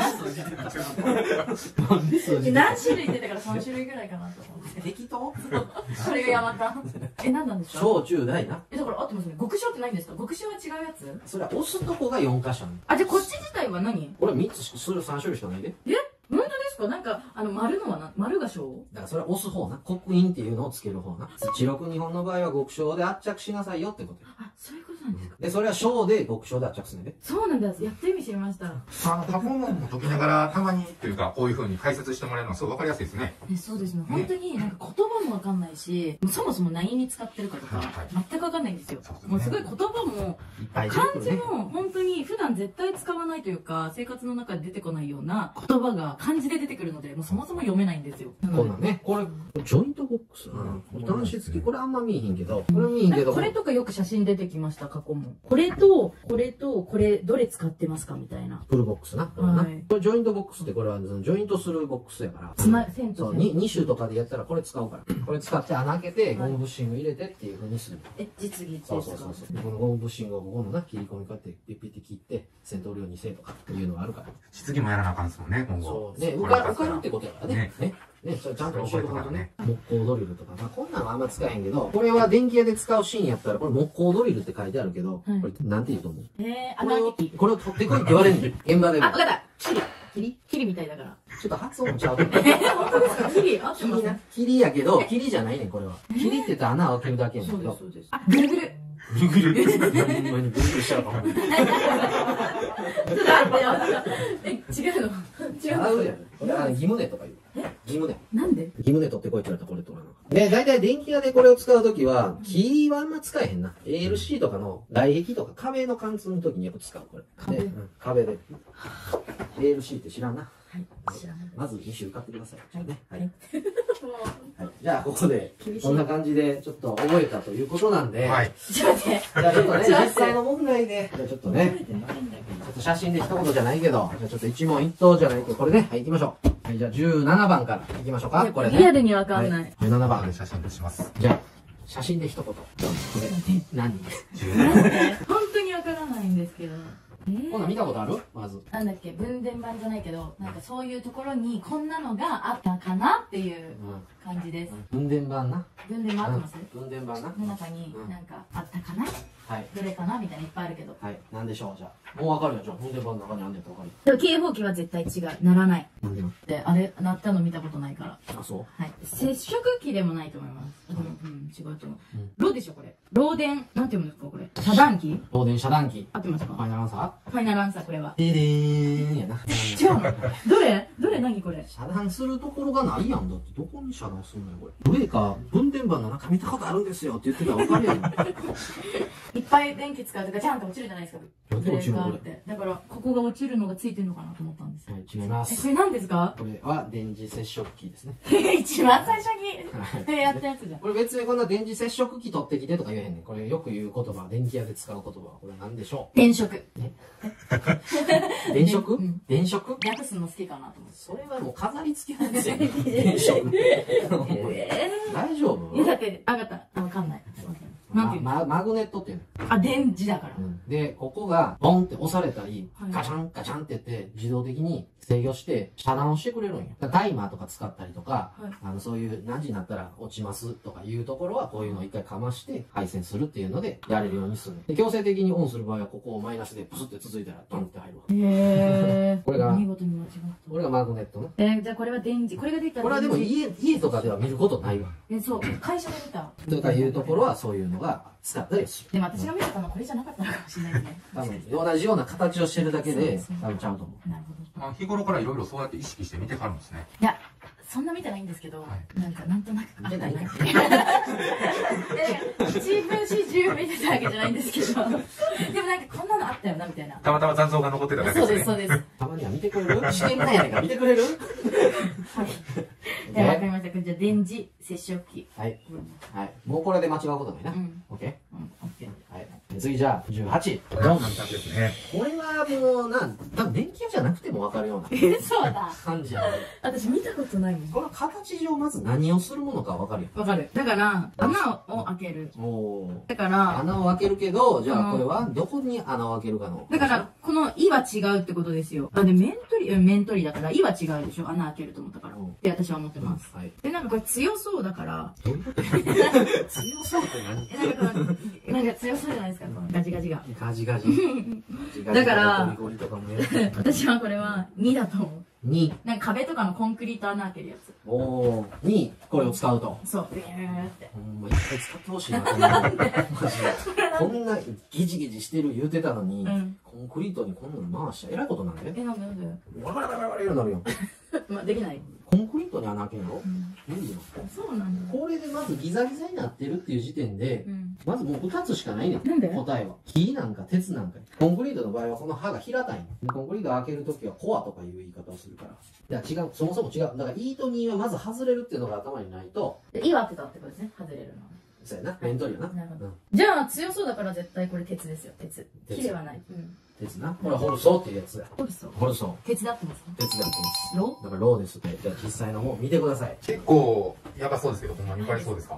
数字？ 何種類って言ったから3種類ぐらいかなと思って。 適当？ それが山田。何なんですか？ 小中大な。 だから合ってますね。極小ってないんですか？極小は違うやつ？ それは押すとこが4箇所。 あ、じゃあこっち自体は何？ これ3つ、それ3種類しかないで。 本当ですか？なんか、丸のは丸が小？ だからそれは押す方な。刻印っていうのをつける方な。知録日本の場合は極小で圧着しなさいよってこと。 あ、そういうことなんですか？ で、それは小で極小で圧着するんで。 そうなんだ。やってみ知りました。 過去問も解きながら、たまにというか、こういう風に解説してもらえるのはすごいわかりやすいですね。 そうですね。本当になんか言葉もわかんないし、そもそも何に使ってるかとか、全くわかんないんですよ。もうすごい言葉も、漢字も本当に普段絶対使わないというか、生活の中で出てこないような言葉が漢字で出てくるので、もうそもそも読めないんですよ。 こんなんね。これ、ジョイントボックスな。端子付き、これあんま見えへんけど。これ見えへんけど。 これとかよく写真出てきました、過去も。これと、これと、これ、どれ使ってますかみたいな。 フルボックスな。これな。これジョイントボックスってこれはジョイントするボックスやから。 線と 2種とかでやったらこれ使うから。これ使って穴開けて、ゴムブッシング入れてっていう風にする。 実技そう。このゴムブッシングをここのな、切り込みこうやってピッピッて切って、戦闘量にせとかっていうのがあるから。 実技もやらなあかんですもんね、今後。 そう。ね、受かるってことやからね。ね、それちゃんと教えてもらうとね。木工ドリルとか、まあこんなのあんま使えへんけど、これは電気屋で使うシーンやったら、これ木工ドリルって書いてあるけど、これなんて言うと思う？これを取ってこいって言われるんで、現場でも。 あ、わかった。キリみたいだから。 ちょっと発音ちゃう。 本当ですか？キリ合ってます？ キリやけど、キリじゃないねん、これは。キリって言ったら穴を開けるだけやねんけど。 そうです。あ、ぐるぐる。 ぐるぐる。ほんまにぐるぐるしちゃうかも。 ちょっと待ってよ。違うの？違うの？ これはギムネとか言う。ギムネ。 なんで？ ギムネ取ってこいって言われたらこれ取らな。で、大体電気屋でこれを使うときは、木はあんま使えへんな。ALC とかの外壁とか壁の貫通のときによく使う、これ。壁で。ALC って知らんな。 はい、知らない。 まず2種買ってください。ね。はい。 じゃあ、ここで、こんな感じで、ちょっと覚えたということなんで、 はい。 ちょっと待って。 じゃあちょっとね、実際の問題で、じゃあちょっとね、ちょっと写真で一言じゃないけど、じゃあちょっと一問一答じゃないけど、これね、はい、行きましょう。はい、じゃあ17番から行きましょうか。これね。 リアルにわかんない。 17番。 写真出します。 じゃあ、写真で一言。これ、何？ 本当にわからないんですけど。 こんなん見たことある？まず。 なんだっけ、分電盤じゃないけど、なんかそういうところにこんなのがあったかなっていう感じです。 分電盤な。 分電盤合ってます？ 分電盤な。 の中になんかあったかな？ はい。 どれかなみたいないっぱいあるけど。 はい。なんでしょうじゃあ。もうわかるよ。じゃあ、分電盤の中にあんねんとわかるよ。 でも警報器は絶対違う。ならない。 なんでよ。 で、あれ、鳴ったの見たことないから。 あ、そう？ はい。接触機でもないと思います。違うと思う。ロでしょ、これ。漏電、なんて読むんですか、これ。遮断機？ 漏電遮断機。 合ってますか？ ファイナルアンサファイナルアンサー、これは。 ー？ででーんやな。 違うの？どれ何これ？ 遮断するところがないやん。だってどこに遮断するのよ、これ。ブレーカー、分電盤の中見たことあるんですよって言ってたらわかるやん。 いっぱい電気使うとガチャンと落ちるじゃないですか。 なんで落ちるのこれ。 ってだからここが落ちるのがついてるのかなと思ったんです。 はい、違います。 これ何ですか？ これは電磁接触機ですね。 一番最初にやったやつじゃん。 これ別にこんな電磁接触機取ってきてとか言えへんねん。これよく言う言葉、電気屋で使う言葉はこれ何でしょう？ 電飾。 電飾？電飾？ 略すの好きかなと思って。 それはもう飾り付けなんですよ。電飾。大丈夫？ いやだってあがたわかんない。なんていうの？ マグネットっていうの。 あ、電磁だから。 で、ここがボンって押されたり、 はいガチャンガチャンってやって自動的に制御して遮断をしてくれるんや。タイマーとか使ったりとか、 はい、 そういう何時になったら落ちますとかいうところはこういうのを一回かまして配線するっていうのでやれるようにする。で、強制的にオンする場合はここをマイナスでプスって続いたらドンって入るわ。 へー。 これが、 見事に間違った。 これがマグネットね。 じゃあこれは電磁。これができたらこれはでも家とかでは見ることないわ。 そう、会社で見た。 とかいうところはそういうのが使ったりする。 でも私が見たのはこれじゃなかったのかもしれないですね。 多分同じような形をしてるだけで多分ちゃうと思う。 なるほど。 日頃からいろいろそうやって意識して見てはるんですね。 いや、そんな見てないんですけど、なんとなく見てない。一分始終見てたわけじゃないんですけど、でもなんかこんなのあったよなみたいな。 たまたま残像が残ってただけですね。 そうです、そうです。 たまには見てくれる？試験管やねんから見てくれる？ はい。わかりました。じゃあ電磁接触器。 はい。はい。もうこれで間違うことないな。オッケー？オッケー。はい。次じゃあ18。 これは簡単ですね。 これはもう多分電気屋じゃなくてもわかるようなそうだ感じやね。 私見たことないもん。 この形上まず何をするものかわかるよ。 わかる。だから穴を開ける。だから穴を開けるけど、じゃあこれはどこに穴を開けるかの。 だからこの「い」は違うってことですよ。で面取りだから「い」は違うでしょ。穴開けると思ったからって私は思ってます。でなんかこれ強そうだから。 強そうって何？ なんか強そうじゃないですか。ガジガジが。 ガジガジ。 だから私はこれは2だと思う。 2。 なんか壁とかのコンクリート穴開けるやつ。 おー。2、これを使うと。 そう。ビューって。 ほんま一回使ってほしいな。こんなマジで。こんなギジギジしてる言うてたのに、コンクリートにこんなの回しちゃえらいことなんで。 なんでワラワラワラワラなるよ。 まあできない。 コンクリートに穴開けんの？無理よ。 そうなんだ。 これでまずギザギザになってるっていう時点で、まずもう2つしかないねん。 なんで？ 答えは。木なんか鉄なんか。コンクリートの場合はこの刃が平たいの。コンクリートを開けるときはコアとかいう言い方をするから。いや違う、そもそも違う。だからEと2はまず外れるっていうのが頭にないと。 いは当てたってことですね、外れるの。 そうやな、面取りやな。 なるほど。じゃあ強そうだから絶対これ鉄ですよ、鉄。木ではない。 鉄な。これはホルソーっていうやつだ。 ホルソー。 ホルソー。 鉄で合ってますか？ 鉄で合ってます。 ロー？ だからローですって。じゃあ実際の方見てください。 結構やばそうですけど、ほんまに分かりそうですか？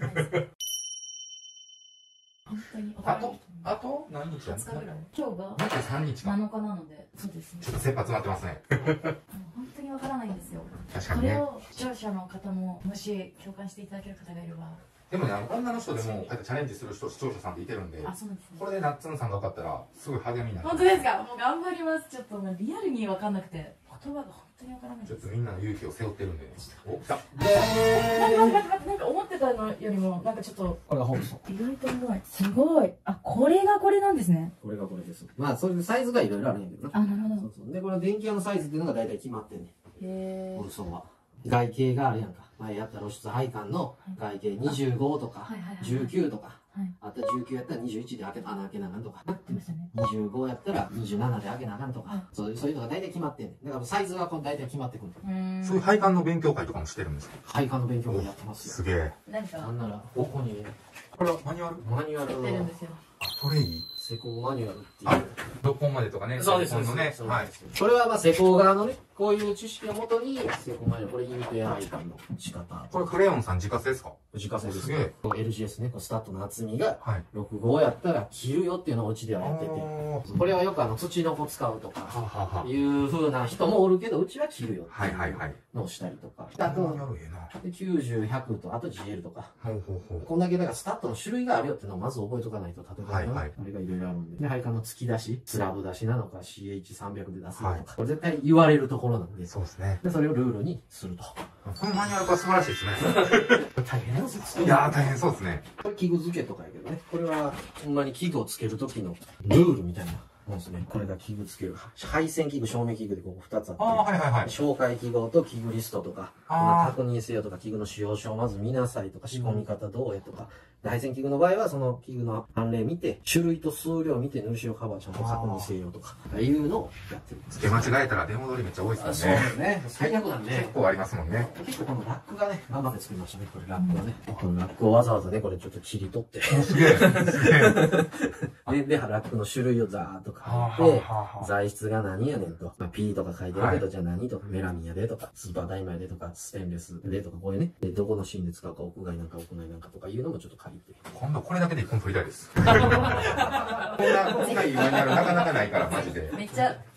本当に。 あと何日なんですか？ 今日が 23日か。 7日なので、そうですね。 ちょっと切羽詰まってますね。 本当にわからないんですよ。 確かにね。 これを視聴者の方ももし共感していただける方がいれば。 でもね、女の人でもこうやってチャレンジする視聴者さんっていてるんで、 あ、そうなんですね。 これでナッツンさんが分かったらすごい励みになる。 本当ですか？もう頑張ります。ちょっとリアルに分かんなくて、言葉が本当に分からないちょっとみんなの勇気を背負ってるんで、お、来た。 待って、なんか思ってたのよりもなんかちょっとこれがホルソー。 意外と重い。すごい。あ、これがこれなんですね。 これがこれです。まあそれでサイズがいろいろあるんやけどな。 あ、なるほど。 そうそう。で、この電気屋のサイズっていうのが大体決まってんねん。 へホルソーは。外径があるやんか。前やった露出配管の外径25とか19とか。あと19やったら21で穴開けなあかんとか。25やったら27で開けなあかんとか。そういうのが大体決まってんねん。だからサイズが大体決まってくる。 そういう配管の勉強会とかもしてるんですか？ 配管の勉強会やってますよ。 すげえ。 なんなら、ここに、 これはマニュアル？ マニュアルのトレイ施工マニュアルっていう。 6本までとかね。 そうですのね。はい。 これはまあ施工側のね、こういう知識をもとに施工マニュアル、これインペア配管の仕方。 これクレヨンさん自家製ですか？ 自家製です。 すげえ。 LGS ね、スタッドの厚みが65やったら切るよっていうのをうちではやってて、これはよく土の子使うとかいう風な人もおるけど、うちは切るよっていうのをしたりとか。あと90、100と、あと GL とか。こんだけだからスタッドの種類があるよっていうのをまず覚えとかないと、例えばあれがいろいろあるんで。で、配管の突き出し、スラブ出しなのか CH300 で出すのとか。これ絶対言われるところなんで。 そうですね。 で、それをルールにすると。 このマニュアルは素晴らしいですね。 大変なんですよ。 いやー大変そうですね。 これ器具付けとかやけどね。これはほんまに器具をつける時のルールみたいなもんですね。これが器具付ける。配線器具、照明器具でここ2つあって。紹介記号と器具リストとか、確認せよとか、器具の使用書をまず見なさいとか、仕込み方どうやとか。配線器具の場合はその器具の判例見て、種類と数量見て、塗り代カバーちゃんと確認せよとか、いうのをやってる。 付け間違えたら出戻りめっちゃ多いですもんね。 ね。 そうですね。最悪なんで。 結構ありますもんね。 結構このラックがね、頑張って作りましたね。これラックはね。このラックをわざわざね、これちょっと切り取って。 すげえ。 で、ラックの種類をザーッと書いて、材質が何やねんと。まあ、P とか書いてるけど、じゃあ何とか、メラミンやでとか、スーパーダイマーやでとか、ステンレスでとか、こういうね。で、どこのシーンで使うか、屋外なんか屋内なんかとかいうのもちょっと書いて。 今度これだけで1本取りたいです。こんな深いマニュアルなかなかないから、マジで。 めっちゃ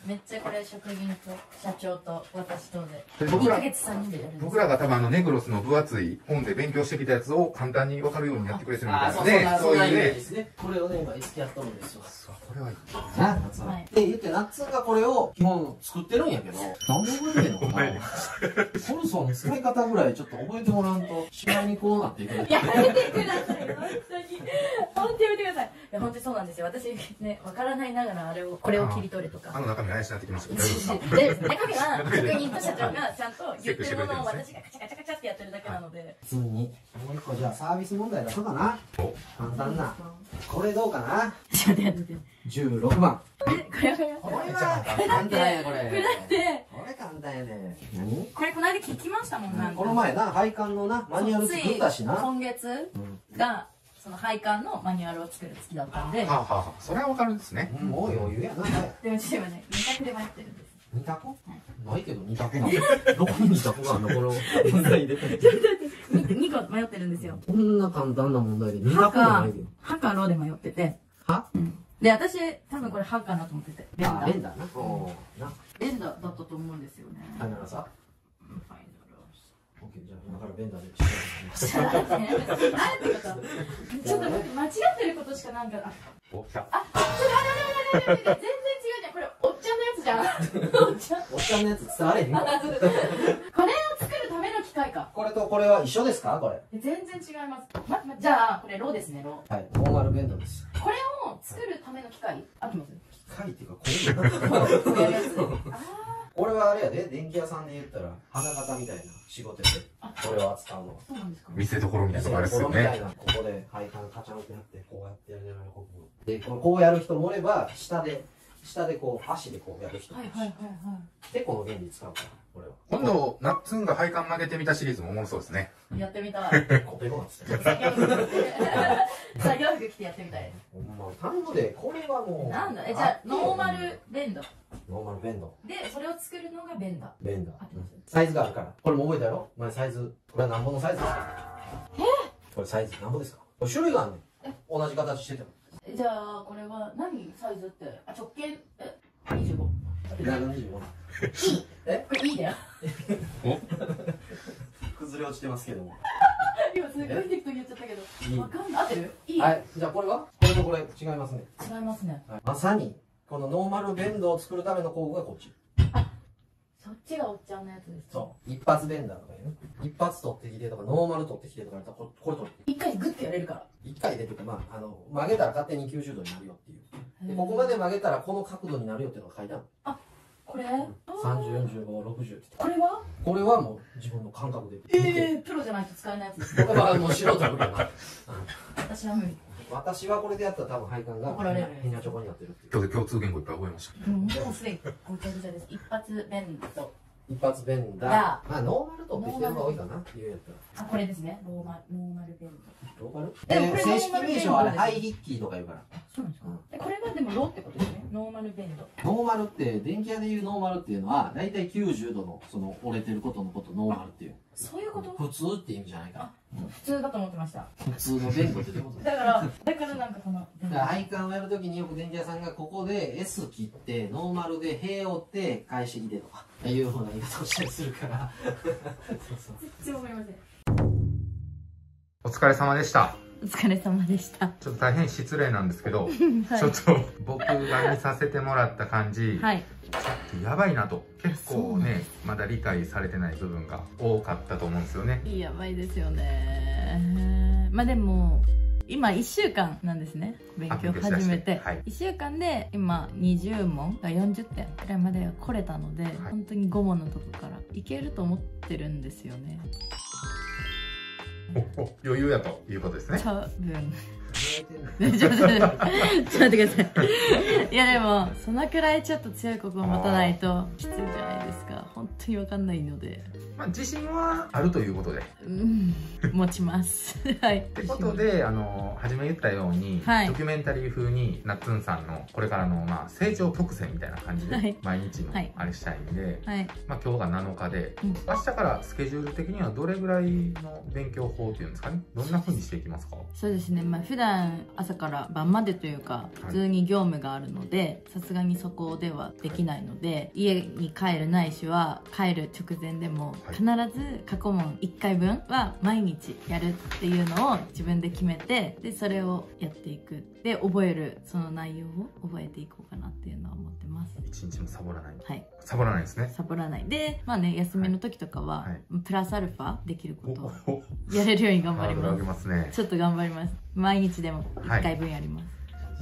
めっちゃこれ職人と社長と私とで僕ら 2ヶ月3人でやるんです。 僕らが多分ネグロスの分厚い本で勉強してきたやつを簡単に分かるようにやってくれてるみたいなね。 そういうイメージですね。これをね、今、意識やっとるんですよ。 これはいい。 な、ナッツン。で、言って、ナッツンがこれを基本作ってるんやけど、なんで覚えてんのかなコルソンの使い方ぐらいちょっと覚えてもらわんと、試合にこうなっていく。 やめてください、本当に。本当やめてください。いや、本当にそうなんですよ。私ね、わからないながらこれを切り取れとか。 中身怪しくなってきましたけど。 で、中身は職人と社長がちゃんと言ってるものを私がカチャカチャカチャってやってるだけなので。 普通に、もう一個じゃあサービス問題出そうかな。簡単な。これどうかな。 ちょっとやってて。 16番。 これは簡単や、これ。 これだって。 これ簡単やね。何これこの間聞きましたもん、なんか。 この前な、配管のな、マニュアル作ったしな。 今月が、その配管のマニュアルを作る月だったんで。 はあはあ、それはわかるんですね。 もう余裕やな。 でも私はね、2択で迷ってるんです。 2択ないけど2択なの。どこに2択があるのこの問題で。 2個迷ってるんですよ。 こんな簡単な問題で2択もないけど。 歯かロで迷ってて。 歯で、私、多分これ歯かなと思ってて。 ベンダーな。 ベンダーだったと思うんですよね。 ファイナルさ。 ファイナル。 オッケー、じゃあ今からベンダーでちょっと待って、間違ってることしかなんか。 お、来た。 あ、全然違うじゃん。これ、おっちゃんのやつじゃん。 おっちゃんのやつ伝われへん。 これを作るための機械か。 これとこれは一緒ですかこれ。 全然違います。じゃあ、これローですね、ロー。 はい、ノーマルベンドです。 これを作るための機械合ってます？ 機械っていうか、これやるやつ。これはあれやで、電気屋さんで言ったら、花形みたいな仕事で、これを扱うの。 そうなんですか。 見せ所みたいなとこあるっすよね。 ここで配管カチャンってなって、こうやってやりながらこう。で、こうやる人もおれば、下でこう、足でこうやる人もいるし。で、この原理使うから、これは。 今度、ナッツンが配管曲げてみたシリーズもおもろそうですね。 やってみたい。 コペコなんつって。 作業服着てやってみたい。 ほんま、頼むで、これはもう。 なんだ、じゃあ、ノーマルベンド。 ノーマルベンド。 で、それを作るのがベンダー。 ベンダー。サイズがあるから。これも覚えたやろ前サイズ。これは何本のサイズですかこれサイズ何本ですかこれ種類があるねん。同じ形してても。 じゃあ、これは何サイズって。あ、直径、25。 25。 これいいだよ。 崩れ落ちてますけども。 今すごい適当に言っちゃったけど。わかんない。合ってるいい。 はい。じゃあこれはこれとこれ違いますね。 違いますね。 まさに、このノーマルベンドを作るための工具がこっち。 そっちがおっちゃんのやつです。 そう。一発ベンダーとかね。一発取ってきてとか、ノーマル取ってきてとかやったら、これ取って。 一回グッてやれるから。 一回でとか、まあ、曲げたら勝手に90度になるよっていう。で、ここまで曲げたらこの角度になるよっていうのが書いてある。 あ、これ ?30、45、60って。 これはこれはもう自分の感覚で。 プロじゃないと使えないやつです。 僕はもう素人無理だな。 私は無理。 私はこれでやったら多分配管が怒られるヘニャチョコになってるっていう。 今日で共通言語いっぱい覚えました。 もうすでにごちゃごちゃです。一発ベンド。 一発ベンダー。まあノーマル取ってきてる方が多いかなっていうやったら。 あ、これですね。ノーマルベンド。 ローマル正式名称はあれハイヒッキーとか言うから。 そうなんですか。これはでもローってことですね。ノーマルベンド。 ノーマルって、電気屋でいうノーマルっていうのは、だいたい90度のその折れてることのことノーマルっていう。 そういうこと？ 普通って意味じゃないか。 普通だと思ってました。 普通のベンドってことだからなんかこの。 だから配管をやるときによく電気屋さんがここで S 切ってノーマルで塀折って返してきてとかいうふうな言い方をしたりするから全然わかりません。 お疲れ様でした。 お疲れ様でした。 ちょっと大変失礼なんですけど、 はい、 ちょっと僕が見させてもらった感じ、はい、ちょっとやばいなと。結構ね、まだ理解されてない部分が多かったと思うんですよね。 やばいですよね。まあでも今1週間なんですね、勉強始めて、はい、1週間で今20問が40点くらいまで来れたので、はい、本当に5問のとこからいけると思ってるんですよね。 余裕やということですね。 多分ちょっと待ってください。いやでもそのくらいちょっと強い心を持たないときついじゃないですか。 本当に分かんないので、 まあ自信はあるということで、 持ちますはいってことで初め言ったように、 はい、 ドキュメンタリー風になっつんさんのこれからのまあ成長曲線みたいな感じで毎日のあれしたいんで、 はい、 まあ今日が7日で、明日からスケジュール的にはどれぐらいの勉強法っていうんですかね、どんな風にしていきますか？ そうですね、まあ普段朝から晩までというか普通に業務があるので、さすがにそこではできないので、家に帰るないしは帰る直前でも必ず過去問1回分は毎日やるっていうのを自分で決めて、でそれをやっていく、で覚える、その内容を覚えていこうかなっていうのは思ってます。 一日もサボらない。 はい、 サボらないですね。 サボらないで、まあね、休みの時とかは、プラスアルファできることをやれるように頑張ります。ちょっと頑張ります。毎日でも1回分やります。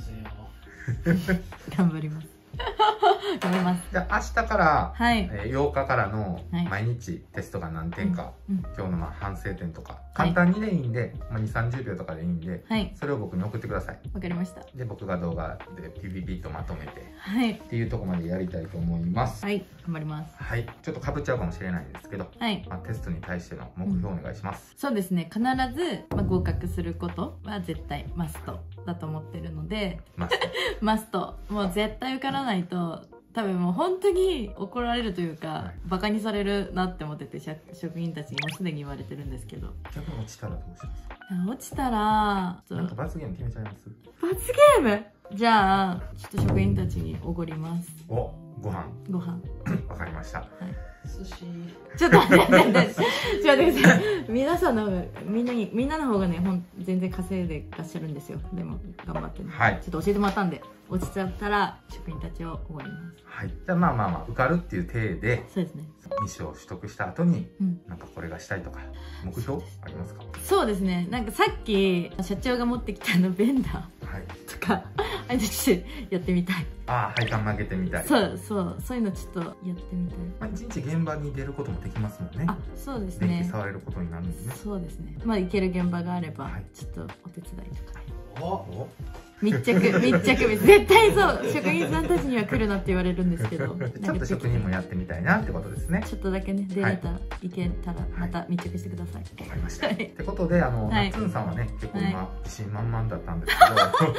頑張ります。頑張ります。 じゃあ明日から、 はい、 8日からの毎日テストが何点か、今日のまあ反省点とか、簡単にでいいんで、まあ、2、30秒とかでいいんで、それを僕に送ってください。 わかりました。 で、僕が動画でピピピッとまとめて、っていうところまでやりたいと思います。 はい、頑張ります。 はい、ちょっとかぶっちゃうかもしれないんですけど、まあ、テストに対しての目標をお願いします。 そうですね、必ず、まあ、合格することは絶対マストだと思ってるので、マスト、もう絶対受からないと多分もう本当に怒られるというか、バカにされるなって思ってて、職員たちにもすでに言われてるんですけど。 逆に落ちたらどうしますか？ 落ちたらなんか罰ゲーム決めちゃいます？ 罰ゲーム？じゃあちょっと職員たちにおごります。 お、ご飯わかりました。 寿司。 ちょっと待って、ちょっと待ってください。皆さんのみんなの方がね、全然稼いでらっしゃるんですよ。でも頑張ってね。ちょっと教えてもらったんで、落ちちゃったら職員たちをおごります。はい。 じゃあまあ受かるっていう体で、 そうですね。 2種を取得した後に、なんかこれがしたいとか目標ありますか？ そうですね。なんかさっき社長が持ってきたベンダーとか、あれでちょっとやってみたい。 配管曲げてみたい。 そういうのちょっとやってみたい。 まあ一日現場に出ることもできますもんね。 そうですね。 電気触れることになるんですね。 そうですね。まあ行ける現場があれば、ちょっとお手伝いとかね。密着絶対そう、職員さんたちには来るなって言われるんですけど、 ちょっと職人もやってみたいなってことですね。 ちょっとだけね、出れたらいけたらまた密着してください。 わかりました。ってことで、なっつんさんはね、結構今自信満々だったんですけど、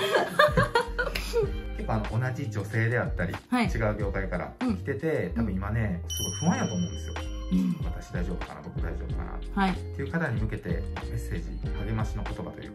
結構同じ女性であったり、違う業界から来てて、多分今ねすごい不安やと思うんですよ。私大丈夫かな、僕大丈夫かな、っていう方に向けてメッセージ、励ましの言葉というか。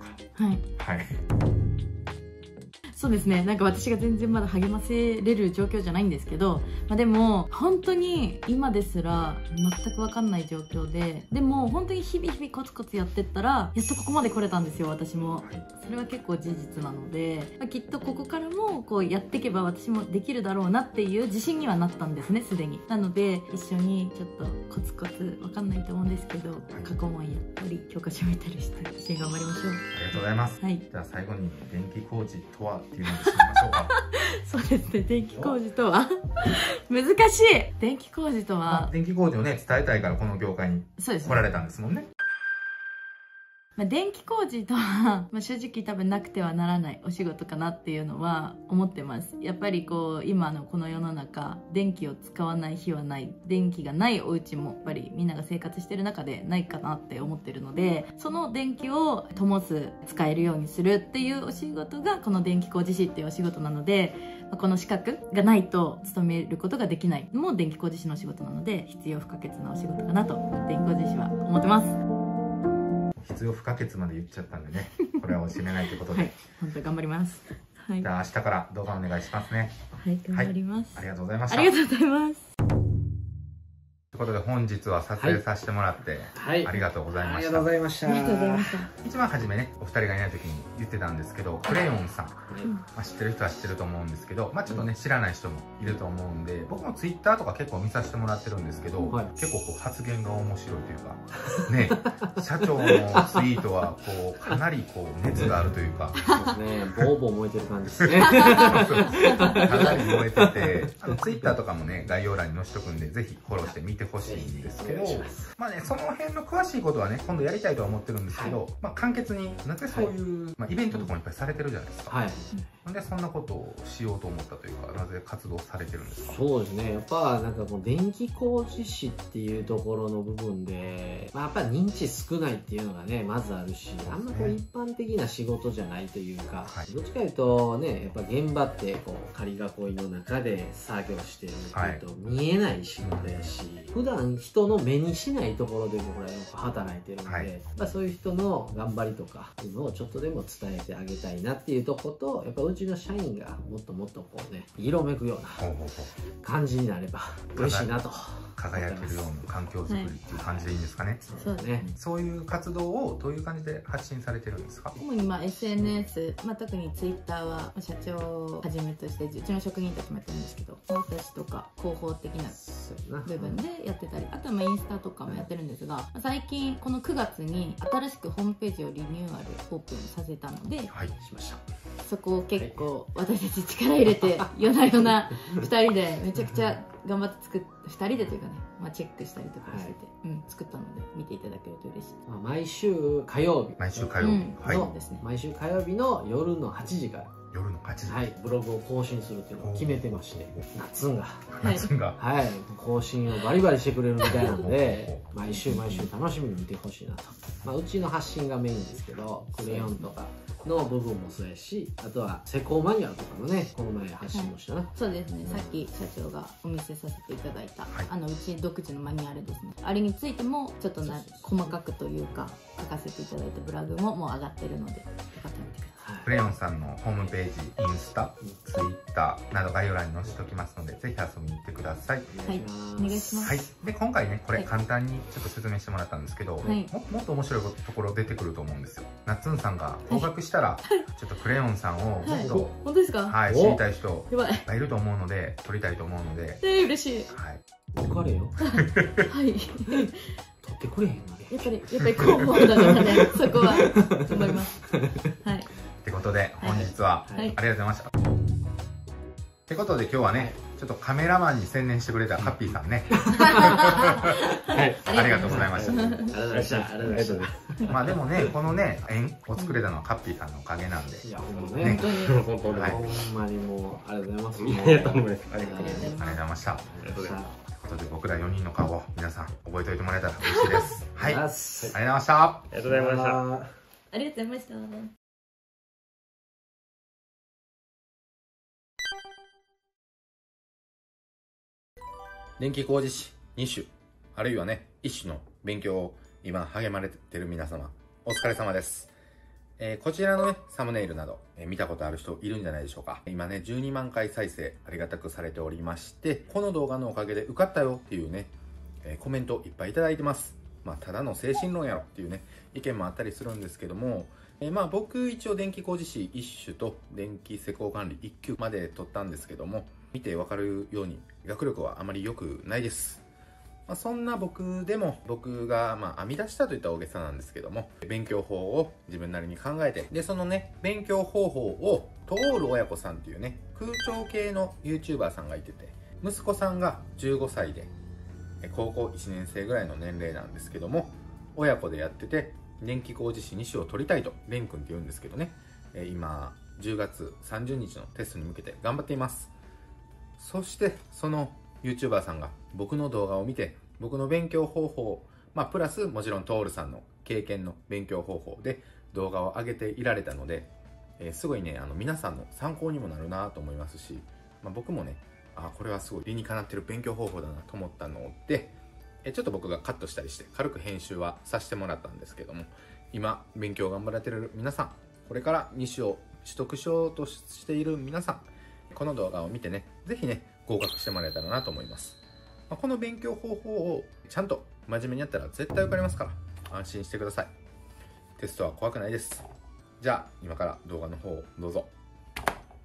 そうですね、なんか私が全然まだ励ませれる状況じゃないんですけど、でも本当に今ですら全く分かんない状況でも本当に日々コツコツやってったらやっとここまで来れたんですよ、私も。それは結構事実なので、きっとここからもこうやっていけば私もできるだろうなっていう自信にはなったんですね、すでに。なので一緒にちょっとコツコツ分かんないと思うんですけど、過去問やったり教科書見たりして一緒に頑張りましょう。 ありがとうございます。じゃあ最後に電気工事とはっていうのを知りましょうか。 そうですね、電気工事とは難しい。電気工事とは、 電気工事をね伝えたいからこの業界に来られたんですもんね。 電気工事とは、正直多分なくてはならないお仕事かなっていうのは思ってます。やっぱりこう今のこの世の中、電気を使わない日はない、電気がないお家もやっぱりみんなが生活してる中でないかなって思ってるので、その電気を灯す、使えるようにするっていうお仕事がこの電気工事士っていうお仕事なので、この資格がないと勤めることができないのも電気工事士のお仕事なので、必要不可欠なお仕事かなと電気工事士は思ってます。 必要不可欠まで言っちゃったんでね、これは惜しめないということで、 本当頑張ります。 じゃあ明日から動画お願いしますね。 頑張ります。 ありがとうございました。 ありがとうございます。 ということで本日は撮影させてもらって、ありがとうございました。 ありがとうございました。 一番初めね、お二人がいない時に言ってたんですけど、クレヨンさん、知ってる人は知ってると思うんですけど、ちょっとね知らない人もいると思うんで、僕もツイッターとか結構見させてもらってるんですけど、結構こう発言が面白いというかね、社長のツイートはこうかなりこう熱があるというか、 そうですね、ボーボー燃えてる感じですね。 かなり燃えてて、ツイッターとかもね概要欄に載せとくんで、ぜひフォローして見てほしいんですけど、その辺の詳しいことはね今度やりたいとは思ってるんですけど、簡潔になぜそういう、イベントとかもいっぱいされてるじゃないですか。 なんでそんなことをしようと思ったというか、なぜ活動されてるんですか？ そうですね。やっぱなんかこう電気工事士っていうところの部分で、やっぱ認知少ないっていうのがね、まずあるし、あんまこう一般的な仕事じゃないというか、どっちかというとね、やっぱ現場ってこう仮囲いの中で作業してるっていうと見えない仕事やし、普段人の目にしないところで僕らよく働いてるんで、そういう人の頑張りとかっていうのをちょっとでも伝えてあげたいなっていうところと、やっぱうちの社員がもっともっとこうね、色めくような感じになれば嬉しいなと。 輝けるような環境づくりっていう感じでいいんですかね。 そうですね。 そういう活動をどういう感じで発信されてるんですか？ 主にSNS、特にツイッターは社長をはじめとしてうちの職人たちもやってるんですけど、私とか広報的な部分でやってたり、あとはインスタとかもやってるんですが、最近この9月に新しくホームページをリニューアルオープンさせたので、 しました。 そこを結構私たち力入れて夜な夜な2人でめちゃくちゃ頑張って2人でというかね、チェックしたりとかしてて、作ったので見ていただけると嬉しい。 毎週火曜日毎週火曜日のですね、毎週火曜日の夜の8時から夜の8時、 ブログを更新するっていうのを決めてまして、夏が更新をバリバリしてくれるみたいなので毎週楽しみに見てほしいなと。うちの発信がメインですけど、クレヨンとかの部分もそうやし、あとは施工マニュアルとかのね、この前発信もしたな。 そうですね、さっき社長がお見せさせていただいた、うち独自のマニュアルですね。あれについてもちょっと細かくというか書かせていただいたブログももう上がってるので、よかったら見てください。 クレヨンさんのホームページ、インスタ、ツイッターなど概要欄に載せておきますので、ぜひ遊びに行ってください。 はい、お願いします。 で、今回ね、これ簡単にちょっと説明してもらったんですけど、もっと面白いところ出てくると思うんですよ。なっつんさんが合格したら、ちょっとクレヨンさんをもっと、 本当ですか？ 知りたい人がいると思うので、撮りたいと思うので。 嬉しい。 彼よ。 はい。 撮ってくれへんので。 やっぱり広報だからね、そこは頑張ります。はい。 ってことで、本日はありがとうございました。ってことで今日はね、ちょっとカメラマンに専念してくれたカッピーさんね。ありがとうございました。 ありがとうございました。ありがとうございます。でもね、このね、縁を作れたのはカッピーさんのおかげなんで。 いや、ほんまね。 本当に。 ほんまにもう、ありがとうございます。 ありがとうございました。 ありがとうございました。 ありがとうございます。 ということで、僕ら4人の顔を皆さん覚えておいてもらえたら嬉しいです。はい。ありがとうございました。 ありがとうございました。 ありがとうございました。 電気工事士2種、あるいはね、1種の勉強を今励まれてる皆様、お疲れ様です。こちらのね、サムネイルなど、見たことある人いるんじゃないでしょうか。今ね、12万回再生ありがたくされておりまして、この動画のおかげで受かったよっていうね、コメントいっぱいいただいてます。ただの精神論やろっていうね、意見もあったりするんですけども、僕一応電気工事士1種と電気施工管理1級まで取ったんですけども、見てわかるように学力はあまり良くないです。そんな僕でも、僕が編み出したといったら大げさなんですけども、勉強法を自分なりに考えて、で、そのね、勉強方法を、トール親子さんっていうね、空調系の YouTuber さんがいてて、息子さんが15歳で、高校1年生ぐらいの年齢なんですけども、親子でやってて、電気工事士2種を取りたいと、レン君って言うんですけどね、今、10月30日のテストに向けて頑張っています。そして、その YouTuber さんが僕の動画を見て、僕の勉強方法、プラスもちろんトールさんの経験の勉強方法で動画を上げていられたので、すごいね、皆さんの参考にもなるなと思いますし、僕もね、これはすごい理にかなってる勉強方法だなと思ったので、ちょっと僕がカットしたりして軽く編集はさせてもらったんですけども、今勉強頑張られてる皆さん、これから2種を取得しようとしている皆さん、この動画を見てね、ぜひね、合格してもらえたらなと思います。この勉強方法をちゃんと真面目にやったら絶対受かりますから、安心してください。テストは怖くないです。じゃあ、今から動画の方をどうぞ。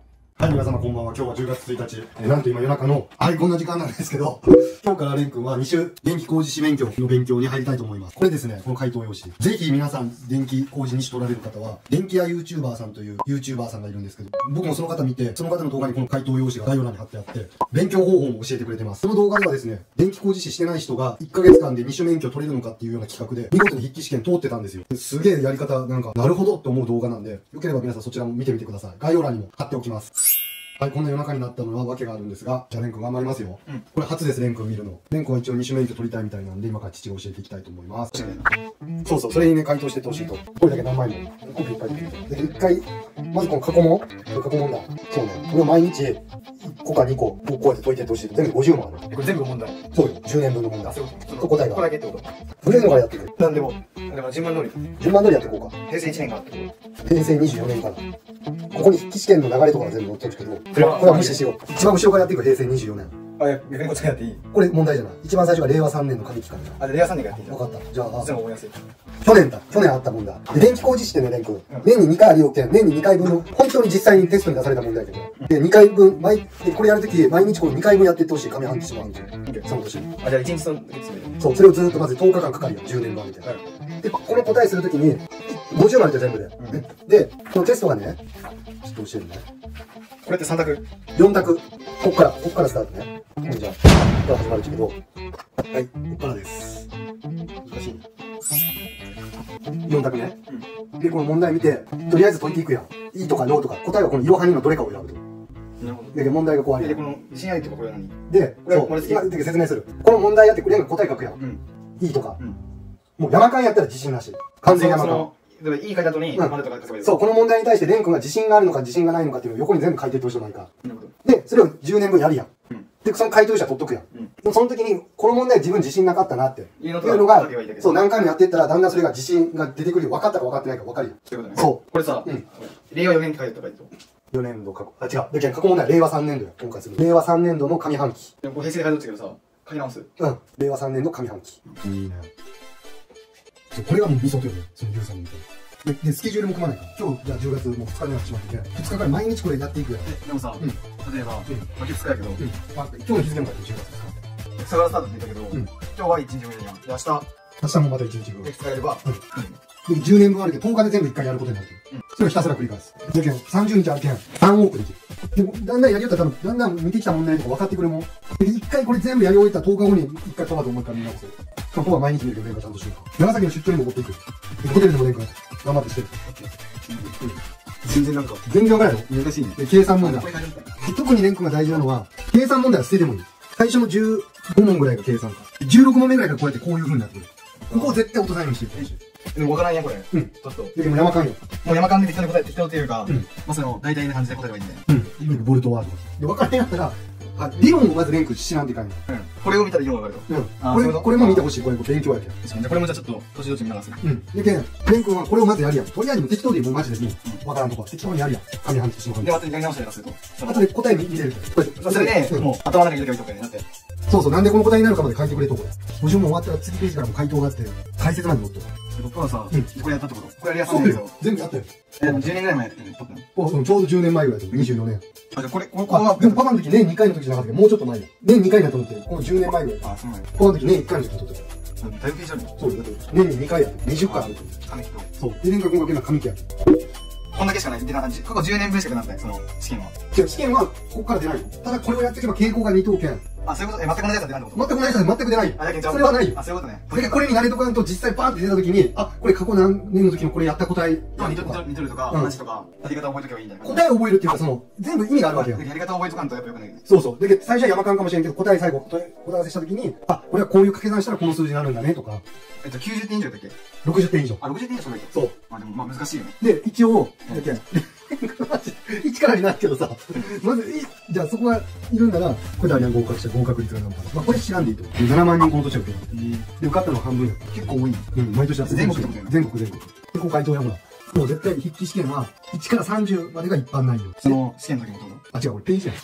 はい、皆様こんばんは。今日は10月1日。なんと今夜中の、こんな時間なんですけど、今日からレン君は2種電気工事士免許の勉強に入りたいと思います。これですね、この回答用紙。ぜひ皆さん、電気工事2種取られる方は、電気屋 YouTuber さんという YouTuber さんがいるんですけど、僕もその方見て、その方の動画にこの回答用紙が概要欄に貼ってあって、勉強方法も教えてくれてます。その動画ではですね、電気工事士してない人が1ヶ月間で2種免許取れるのかっていうような企画で、見事に筆記試験通ってたんですよ。すげえやり方、なんか、なるほどって思う動画なんで、よければ皆さんそちらも見てみてください。概要欄にも貼っておきます。はい、こんな夜中になったのは訳があるんですが、じゃあレン君頑張りますよ。これ初です、レン君見るの。レン君は一応2種免許取りたいみたいなんで、今から父が教えていきたいと思います。そうそう、それにね、回答してってほしいと。これだけ何枚もコピー書いてくれて。で、一回、まずこの過去問だ。そうね。これを毎日、1個か2個、こうやって解いてってほしいと。全部50問ある。 これ全部問題。 そうよ、10年分の問題。 そうと答えが。 これだけってことブレードからやってくる。 なんでも順番通り。 順番通りやっていこうか。 平成1年からってこ平成24年から。ここに筆記試験の流れとかが全部載ってるけど、これは無視しよう。一番後ろからやっていく平成24年。 と。逆にこっちからやっていい？ これ問題じゃない。一番最初が令和3年の上期間だ。 じゃあ令和3年からやっていいじゃん。 分かった。じゃあ、 全部覚えやすい。 去年あった問題。で、電気工事士ってね、レン君。年に2回ある要件、年に2回分の、本当に実際にテストに出された問題だけど。で、2回分、で、これやるとき、毎日この2回分やっていってほしい。上半期してもらうんですよ。その年に。 じゃあ1日その時する。 そう、それをずっとまず10日間かかるよ。10年間みたいな。で、この答えするときに、50まで全部で。で、このテストがね、ちょっと教えるね。 これって3択 ?4 択。こっからスタートね。じゃあ、ここから始まるんですけど。はい、こっからです。難しい。4択ね。で、この問題見て、とりあえず解いていくやん。いいとかノーとか、答えはこのいろはにのどれかを選ぶと。 なるほど。 で、問題がこうあるやん。 この自信ありってこれは何で、そう、今説明する。この問題やって、レンが答え書くやん。いいとか。もう山間やったら自信なし。完全山間。 いい書いた後に、丸とか書けばいい。 そう、この問題に対してレン君が自信があるのか自信がないのかっていうのを横に全部書いていってほしいないか。で、それを10年分やるやん。で、その回答者取っとくやん。でもその時に、この問題自分自信なかったなって。いうのが、そう、何回もやっていったら、だんだんそれが自信が出てくるよ。分かったか分かってないか分かるよ。そう。 これさ、令和4年って書いてあったらいいと。 4年度過去。違う。だけど過去問題は令和3年度や。今回する。令和3年度の上半期。 でもこれ平成で書いてあったけどさ、書き直す。 令和3年の上半期。いいね。これがもうミソとよね。その13年で、スケジュールも組まないから。今日、じゃあ10月もう2日になってしまって、2日から毎日これやっていくやん。 でもさ、例えば、今日2日やけど、 今日の日付も書いて10月2日。 2日からスタートって言ったけど、今日は1日目やん。で、明日もまた1日分。 2日やれば、 で、10年分あるけど、10日で全部1回やることになってる。それをひたすら繰り返す。だけど、30日あるけん、3往復できる。でも、だんだんやりよったら多分、だんだん見てきた問題とか分かってくるもん。で、1回これ全部やり終えたら10日後に1回トマトもう1回見直す。しかも、ここは毎日見るけど、レンがちゃんとしてるから。長崎の出張にも持っていく。ホテルでもレンが頑張ってしてる。全然分からないの難しいね。で、計算問題。特にレン君が大事なのは、計算問題は捨ててもいい。最初の15問ぐらいが計算か。16問目ぐらいからこうやってこういう風になってくる。ここを絶対落とさないようにしてる。 でも分からんやん、これ。ちょっと。 でも山間よ。 もう山間で適当に答え、適当っていうか、まあその、大体な感じで答えればいいんだよ。 ボルトワード。で、分からんやったら、理論をまずレン君知らんといかんよ。 これを見たら理論が分かると。 これも見てほしい。これ勉強やけん。 じゃあこれもじゃあちょっと、年どっち見ながらする。 でけん、レン君はこれをまずやるやん。とりあえず適当でもうマジでもう、分からんとこ適当にやるやん。上半期下半期。 で、後でやり直したりすると。 後で答え見れる。 それで、もう頭の中に入れておいておくね。だって。 そうそう、なんでこの答えになるかまで書いてくれとこれ。50問終わったら次ページからも回答があって、解説まで載ってる。 僕はさ、これやったってことこれやりやすいんですよ。 全部やったよ。 でも10年ぐらい前やってるね、撮ったの。 ちょうど10年前ぐらいだと、24年。 じゃこれは、 でもパパの時年2回の時じゃなかったけど、もうちょっと前よ。年2回だと思って、この10年前ぐらい。 そうなんや。 パパの時年1回の時に撮ってた。 だいぶ以上に。 そうだって、年に2回やって、20回あると。そう。で、年間合計の上期やって。 こんだけしかないってな感じ。過去10年分しかなったよ、その試験は。 試験は、ここから出ないよ。ただこれをやっていけば傾向が2等圏。 そういうこと全く同じやつは出ないってこと全く同じやつは全く出ないよ。それはないよ。 そういうことね。 で、これに慣れとかんと実際パーンって出た時に、これ過去何年の時のこれやった答え。 似とるとか、同じとか、やり方覚えとけばいいんだよ。 答えを覚えるっていうか、全部意味があるわけよ。 やり方覚えとかんとやっぱよくない。 そうそう。で、最初は山間かもしれんけど、答え最後、答え合わせした時に、これはこういう掛け算したらこの数字になるんだねとか。 90点以上だっけ ?60 点以上。 60点以上そうだっけそう。 でも難しいよね。 で、一応、1からになるけどさ、まず、じゃあそこがいるんなら、これであれは合格した合格率が何か。まあこれ知らんでいいと。7万人この年は受ける。で、受かったのは半分や。結構多い。毎年やってる。全国。で、こう回答やほら。もう絶対筆記試験は、1から30までが一般内容。 その試験の時もどうだ？ 違う、これページやん。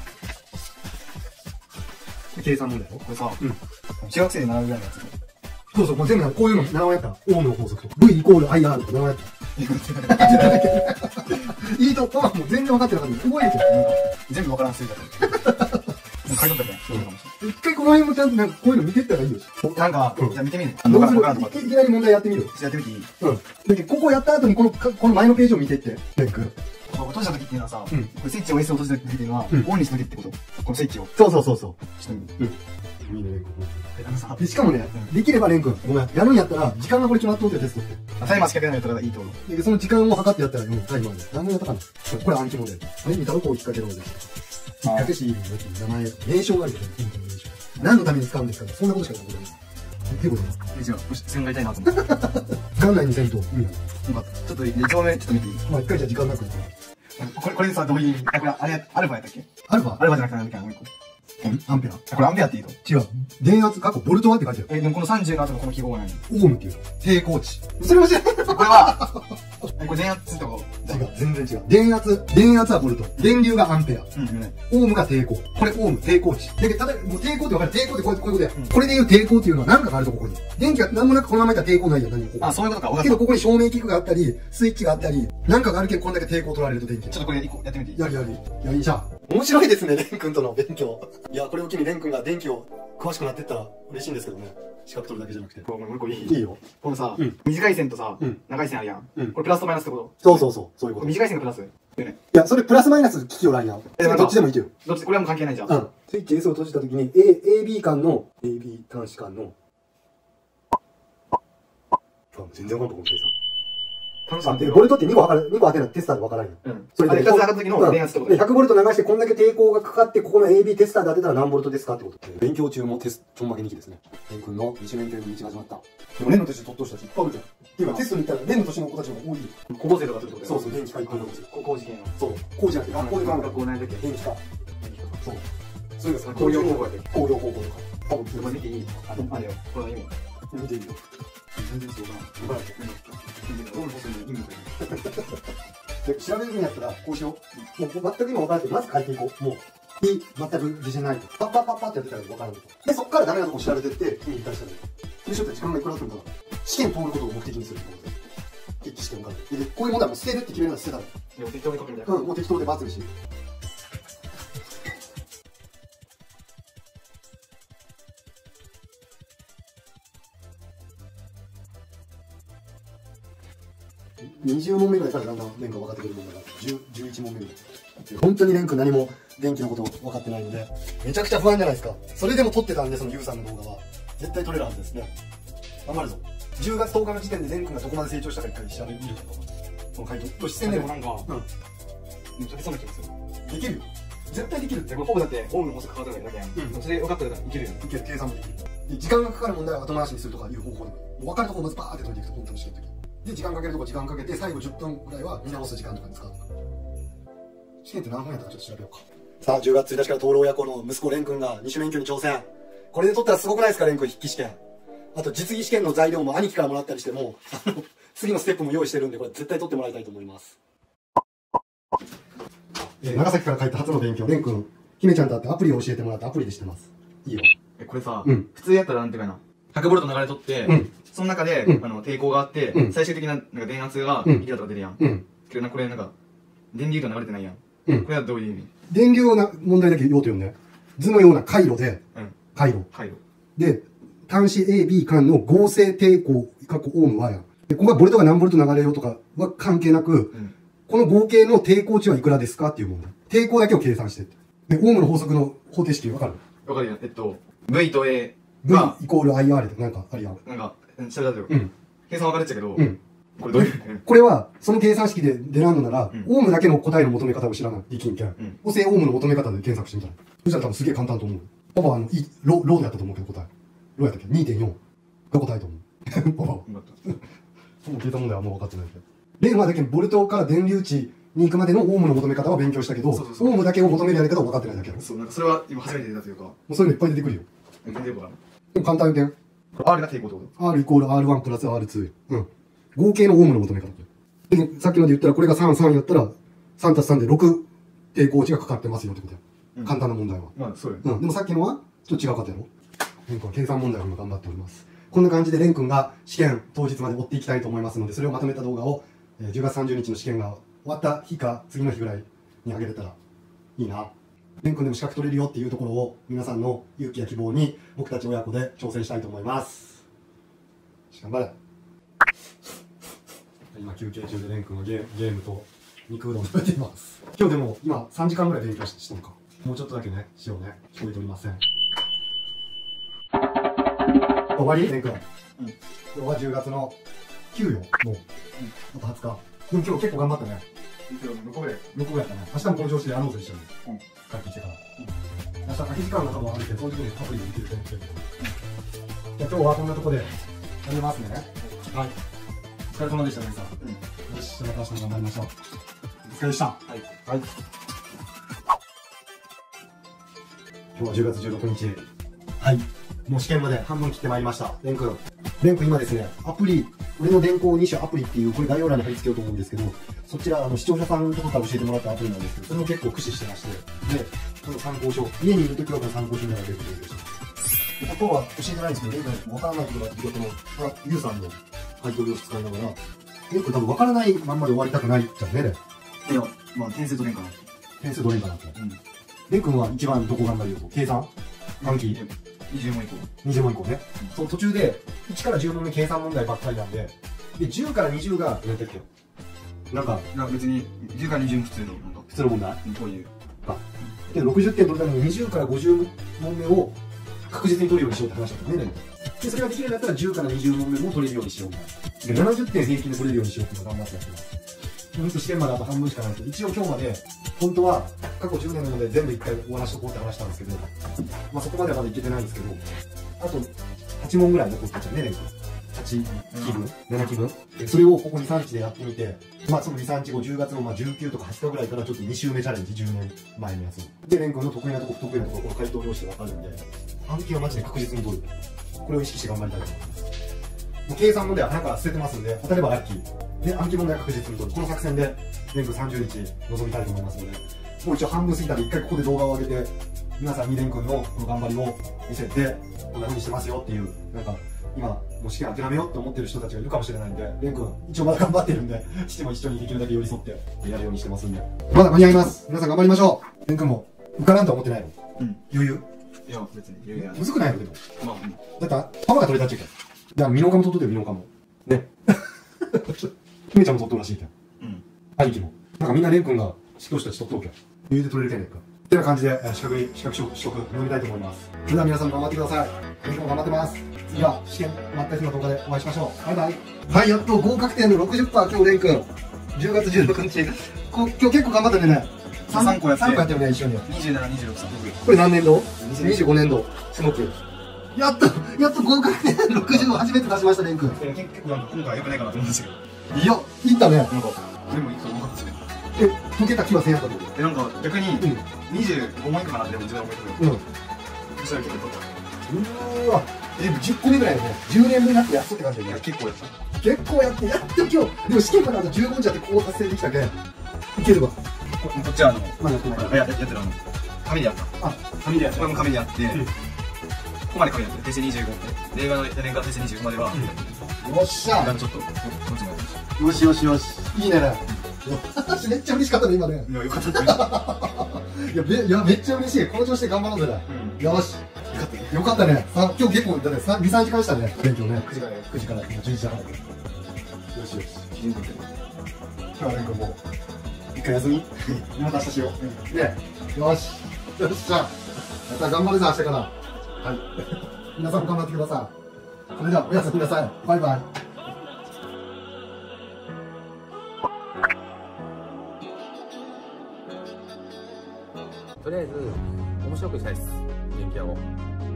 計算問題よ。 これさ、中学生で習うぐらいのやつ。 そうそう、もう全部こういうの習わんやったら、オームの法則とか、V イコール IR とか習わんやったら。 いいとこはもう全然分かってなかった。覚えてる。 全部分からんすぎたから。買い取ったね。 一回この辺もちゃんとなんかこういうの見てったらいいよ。 なんか、じゃあ見てみる。 どうする？いきなり問題やってみる。 やってみていい？ うん。だけどここやった後にこの前のページを見てって。レン君。 閉じた時っていうのはさ、これスイッチ OS を閉じた時っていうのは、オンにした時ってこと？このスイッチを。 そうそうそうそう。 ちょっと見る。 いいね、レン君。でしかもね、できればレン君、ごめん、やるんやったら、時間がこれ決まっとってテストって。 タイマー仕掛けないやったらいいと思う。 で、その時間を測ってやったら、タイマーで。何のやったかな？これ暗記モデル。見たらこう引っ掛けるので。引っ掛けしいい名前、名称があるけど、ヒントの名称。何のために使うんですか？そんなことしか言ったことない。ってことだ。 じゃあ、線が痛いなと思って。 時間内にせんと、よかった。 ちょっと、一応目ちょっと見ていい？ まあ、一回じゃ時間なく。 これでさ、どういう意味？これ、あれ、アルファやったっけ？ アルファじゃなくて何だっけ？もう一個。 アンペア。 これアンペアっていいと？ 違う。電圧、ボルトはって書いてある。 でもこの30の後のこの記号が何？ オームっていうの。抵抗値。それも知らない。 これは、これ電圧とか。 違う、全然違う。電圧はボルト。電流がアンペア。オームが抵抗。これオーム、抵抗値。だけど、例えば、もう抵抗って分かる。抵抗ってこういうことや。これでいう抵抗っていうのは何かがあるとここに。電気が何もなくこのままいったら抵抗ないやん、何も。 あ、そういうことか。 けど、ここに照明器具があったり、スイッチがあったり、何かがあるけど、こんだけ抵抗取られると電気。 ちょっとこれ一個やってみていい？ やりじゃあ。面白いですね、レン君との勉強。いや、これを機にレン君が電気を詳しくなってったら嬉しいんですけどね。資格取るだけじゃなくて。 もう一個いい？ いいよ。 このさ、短い線とさ、長い線あるやん。これプラスとマイナスってこと？ そういうこと。 短い線がプラス。 いや、それプラスマイナス聞きよらんやん。どっちでもいいよ。 どっち、これはもう関係ないじゃん。 スイッチ S を閉じたときに、AB 間の、AB 端子間の、全然わかんない、この計算。ボルトって2個当てないテスターでわからんよ。 それで2つ測った時の電圧ってことで。 100ボルト流してこんだけ抵抗がかかって、ここの AB テスターで当てたら何ボルトですかってこと。勉強中もちょんまげ2期ですね。レン君の二種免許の道が始まった。でもレンの年で取っとしたちいっぱいあるじゃん。っていうかテストに行ったらレンの年の子たちも多いよ。 高校生とかするってこと？ そう、電気科行ってるんですよ。 工事系の。 そう、工事じゃなくて学校で学校内だけ。 電気科。そう。それがさ、 工業高校やで。 工業高校とか。多分、 これ見ていい？あれよ。これの意味。 見ていいよ。全然そうだな。で調べるんやったらこうしよう。もう全く今分からないけどまず書いていこう。もう全く自信ないとパッパッパッパってやってたら分からないと。でそっからダメなとこ調べてって意味に対したらでしょって時間がいくらするか試験通ることを目的にするってことで決起試験がでこういう問題も捨てるって決めるのは捨てたの。 適当に書くみたいな。 もう適当でバツにし。20問目ぐらいからだんだんレン君分かってくる問題が11問目ぐらい。本当にレン君何も電気のこと分かってないのでめちゃくちゃ不安じゃないですか。それでも撮ってたんでそのユウさんの動画は絶対撮れるはずですね。頑張るぞ。10月10日の時点でレン君がどこまで成長したか一回調べるとかその回答と視線でもなんかめっちゃ出そうな気がする。 できるよ。絶対できるって。 これほぼだってオウムの法則変わっただけやん。それ分かったらいけるよ。 いける。計算もできる。時間がかかる問題は後回しにするとかいう方法でも分かるところをまずバーって解いていくと本当に試験的に。で、時間かけるとこ時間かけて、最後10分くらいは見直す時間とかに使うとか。試験って何分やったかちょっと調べようか。さあ、10月1日から灯籠親子の息子レン君が二種免許に挑戦。これで取ったらすごくないですか、レン君筆記試験。あと、実技試験の材料も兄貴からもらったりしても、次のステップも用意してるんで、これ絶対取ってもらいたいと思います。長崎から帰った初の勉強、レン君、姫ちゃんと会ってアプリを教えてもらってアプリでしてます。いいよ。 これさ、普通やったらなんていうかな。100ボルト流れとって、その中で、抵抗があって、最終的な電圧がいくらとか出るやん。けどこれなんか、電流と流れてないやん。これはどういう意味？ 電流の問題だけ用途読んで。図のような回路で、回路。で、端子 A、B 間の合成抵抗、オームはやん。で、ここがボルトが何ボルト流れようとかは関係なく、この合計の抵抗値はいくらですかっていう問題。抵抗だけを計算してって。で、オームの法則の方程式わかる？ わかるよ。V と A。 V イコール IR ってなんかあるやん。 なんか、調べたよ。計算分かれてたけど、これどういうこれは、その計算式で出らんのなら、オームだけの答えの求め方を知らない。できんけん。補正オームの求め方で検索してみたら。そしたら多分すげえ簡単と思う。パパはローでやったと思うけど答え。ローやったっけ ?2.4 が答えと思う。パパは。そう計算問題はあんま分かってないけど。レンはだけボルトから電流値に行くまでのオウムの求め方は勉強したけど、オウムだけを求めるやり方は分かってないだけやろ。 そう、なんかそれは今初めて出たというか。もうそういうのいっぱい出てくるよ。 全然よくわかんない。 でも簡単言うけん。 R が抵抗ってこと？ R イコール R1 プラス R2。合計のオウムの求め方。で、さっきまで言ったらこれが3、3やったら、3たす3で6抵抗値がかかってますよってことや。簡単な問題は。 まあ、そうや。 でもさっきのは、ちょっと違うかったやろ。レン君は計算問題を今頑張っております。こんな感じでレン君が試験当日まで追っていきたいと思いますので、それをまとめた動画を 10月30日の試験が終わった日か次の日ぐらいにあげれたらいいな。レン君でも資格取れるよっていうところを皆さんの勇気や希望に僕たち親子で挑戦したいと思います。頑張れ。今休憩中でレン君はゲームと肉うどん食べています。今日でも今3時間ぐらい勉強してるのか。もうちょっとだけね、しようね。聞こえておりません。終わりレン君。今日は10月の9よ。もう。あと20日。でも今日結構頑張ったね。 向こうで。 向こうやったね。明日もこの調子でやろうぜ、一緒に。帰ってきてから。明日空き時間の中も歩いて、その時にアプリでできると思ってるけど。じゃあ今日はこんなとこでやめますね。はい。お疲れ様でした、皆さん。よし、じゃあまた明日も頑張りましょう。お疲れでした。はい。はい。今日は10月16日。はい。もう試験まで半分切ってまいりました。レン君今ですね、アプリ、俺の電工2種アプリっていう、これ概要欄に貼り付けようと思うんですけど、そちら、視聴者さんとかから教えてもらったアプリなんですけど、それも結構駆使してまして、で、その参考書、家にいるときはこの参考書になるということでした。で、ここは教えてないんですけど、レン君わからないことがあって、この、ユウさんの回答用紙使いながら、レン君多分わからないまんまで終わりたくないじゃんね、 いや、まあ、点数取れんかな。 点数取れんかなって。レン君は一番どこ頑張るよと。計算暗記 20問以降。 20問以降ね。そう、途中で、1から10問目計算問題ばっかりなんで、で、10から20が、何だっけなんか、 別に、10から20も普通の、 普通の問題こういう。 あ。で、60点取るために20から50問目を確実に取るようにしようって話だったね。で、それができるようになったら10から20問目も取れるようにしようみたいな。で、70点平均で取れるようにしようっていうのを頑張ってやってます。ほんと試験まであと半分しかないんですけど、一応今日まで、本当は過去10年のもので全部一回終わらしとこうって話したんですけど、まあそこまではまだいけてないんですけど、あと8問ぐらい残ってちゃうね、レン君。8期分 ?7 期分で、それをここ2、3日でやってみて、まあその2、3日後、10月のまあ19とか20日ぐらいからちょっと2週目チャレンジ、10年前のやつを。で、レン君の得意なとこ、不得意なところ、この回答用紙でわかるんで、暗記はマジで確実に取る。これを意識して頑張りたいと思います。もう計算問題は鼻から捨ててますんで、当たればラッキー。で、暗記問題は確実に取る。この作戦で、レン君30日臨みたいと思いますので、もう一応半分過ぎたんで、一回ここで動画を上げて、皆さんにレン君のこの頑張りを見せて、こんな風にしてますよっていう、なんか、今、もう試験諦めようって思ってる人たちがいるかもしれないんで、レン君、一応まだ頑張ってるんで、父も一緒にできるだけ寄り添ってやるようにしてますんで。まだ間に合います。皆さん頑張りましょう。レン君も、受からんとは思ってないの？余裕？ いや、別に余裕ない。 むずくないのでも。 まあ、 だって、パワが取れたっちゅうか。じゃあ、ミノカも取っといてよ、ミノカも。ね。姫ちゃんも取っとるらしいけん。兄貴も。なんかみんなレン君が指導したち取っとるけん。余裕で取れるけんねんか。ってな感じで、資格取得飲みたいと思います。それでは皆さん頑張ってください。レン君も頑張ってます。次は試験待った日の動画でお会いしましょう。バイバイ。はい、やっと合格点の 60%、今日レン君。10月16日。今日結構頑張ったね。3個やってるね、一緒に。 27、26、3 これ何年度 ?25 年度。すごく。やっと合格点60を初めて出しました、レン君。 結構なんか今回良くないかなと思うんですけど。 いや、いったね。なんか、 でもいいと思うんですね。 解けた気はせんやったってこと？ なんか逆に、25問以下かなって思ってたんですけど。そしたら結構取った。 うーわ。10個目ぐらいよね。10年目になってやっとって感じだよね。 結構やった。 結構やって、やっと今日。でも試験まであと15日やってこう達成できたけん。いけるわ。 こっちはまだやってない。 やってる紙でやった。紙でやった。これも紙でやって、ここまで紙でやって、平成25って。令和の4年から平成25までは、 よっしゃ。 ちょっと、こっちもやってました。 よしよしよし。いいね。めっちゃ嬉しかったね、今ね。 いや、よかったいや、めっちゃ嬉しい。この調子で頑張ろうぜね。よし。よかったね。今日結構、だね、2、3時間したね。勉強ね。9時から、今11時半。よしよし。今日はレン君もう、一回休みまた明日しよう。ね。よし。よっしゃ。また頑張るぞ、明日から。はい。皆さんも頑張ってください。それでは、おやすみなさい。バイバイ。 とりあえず面白くしたいです、電気屋を。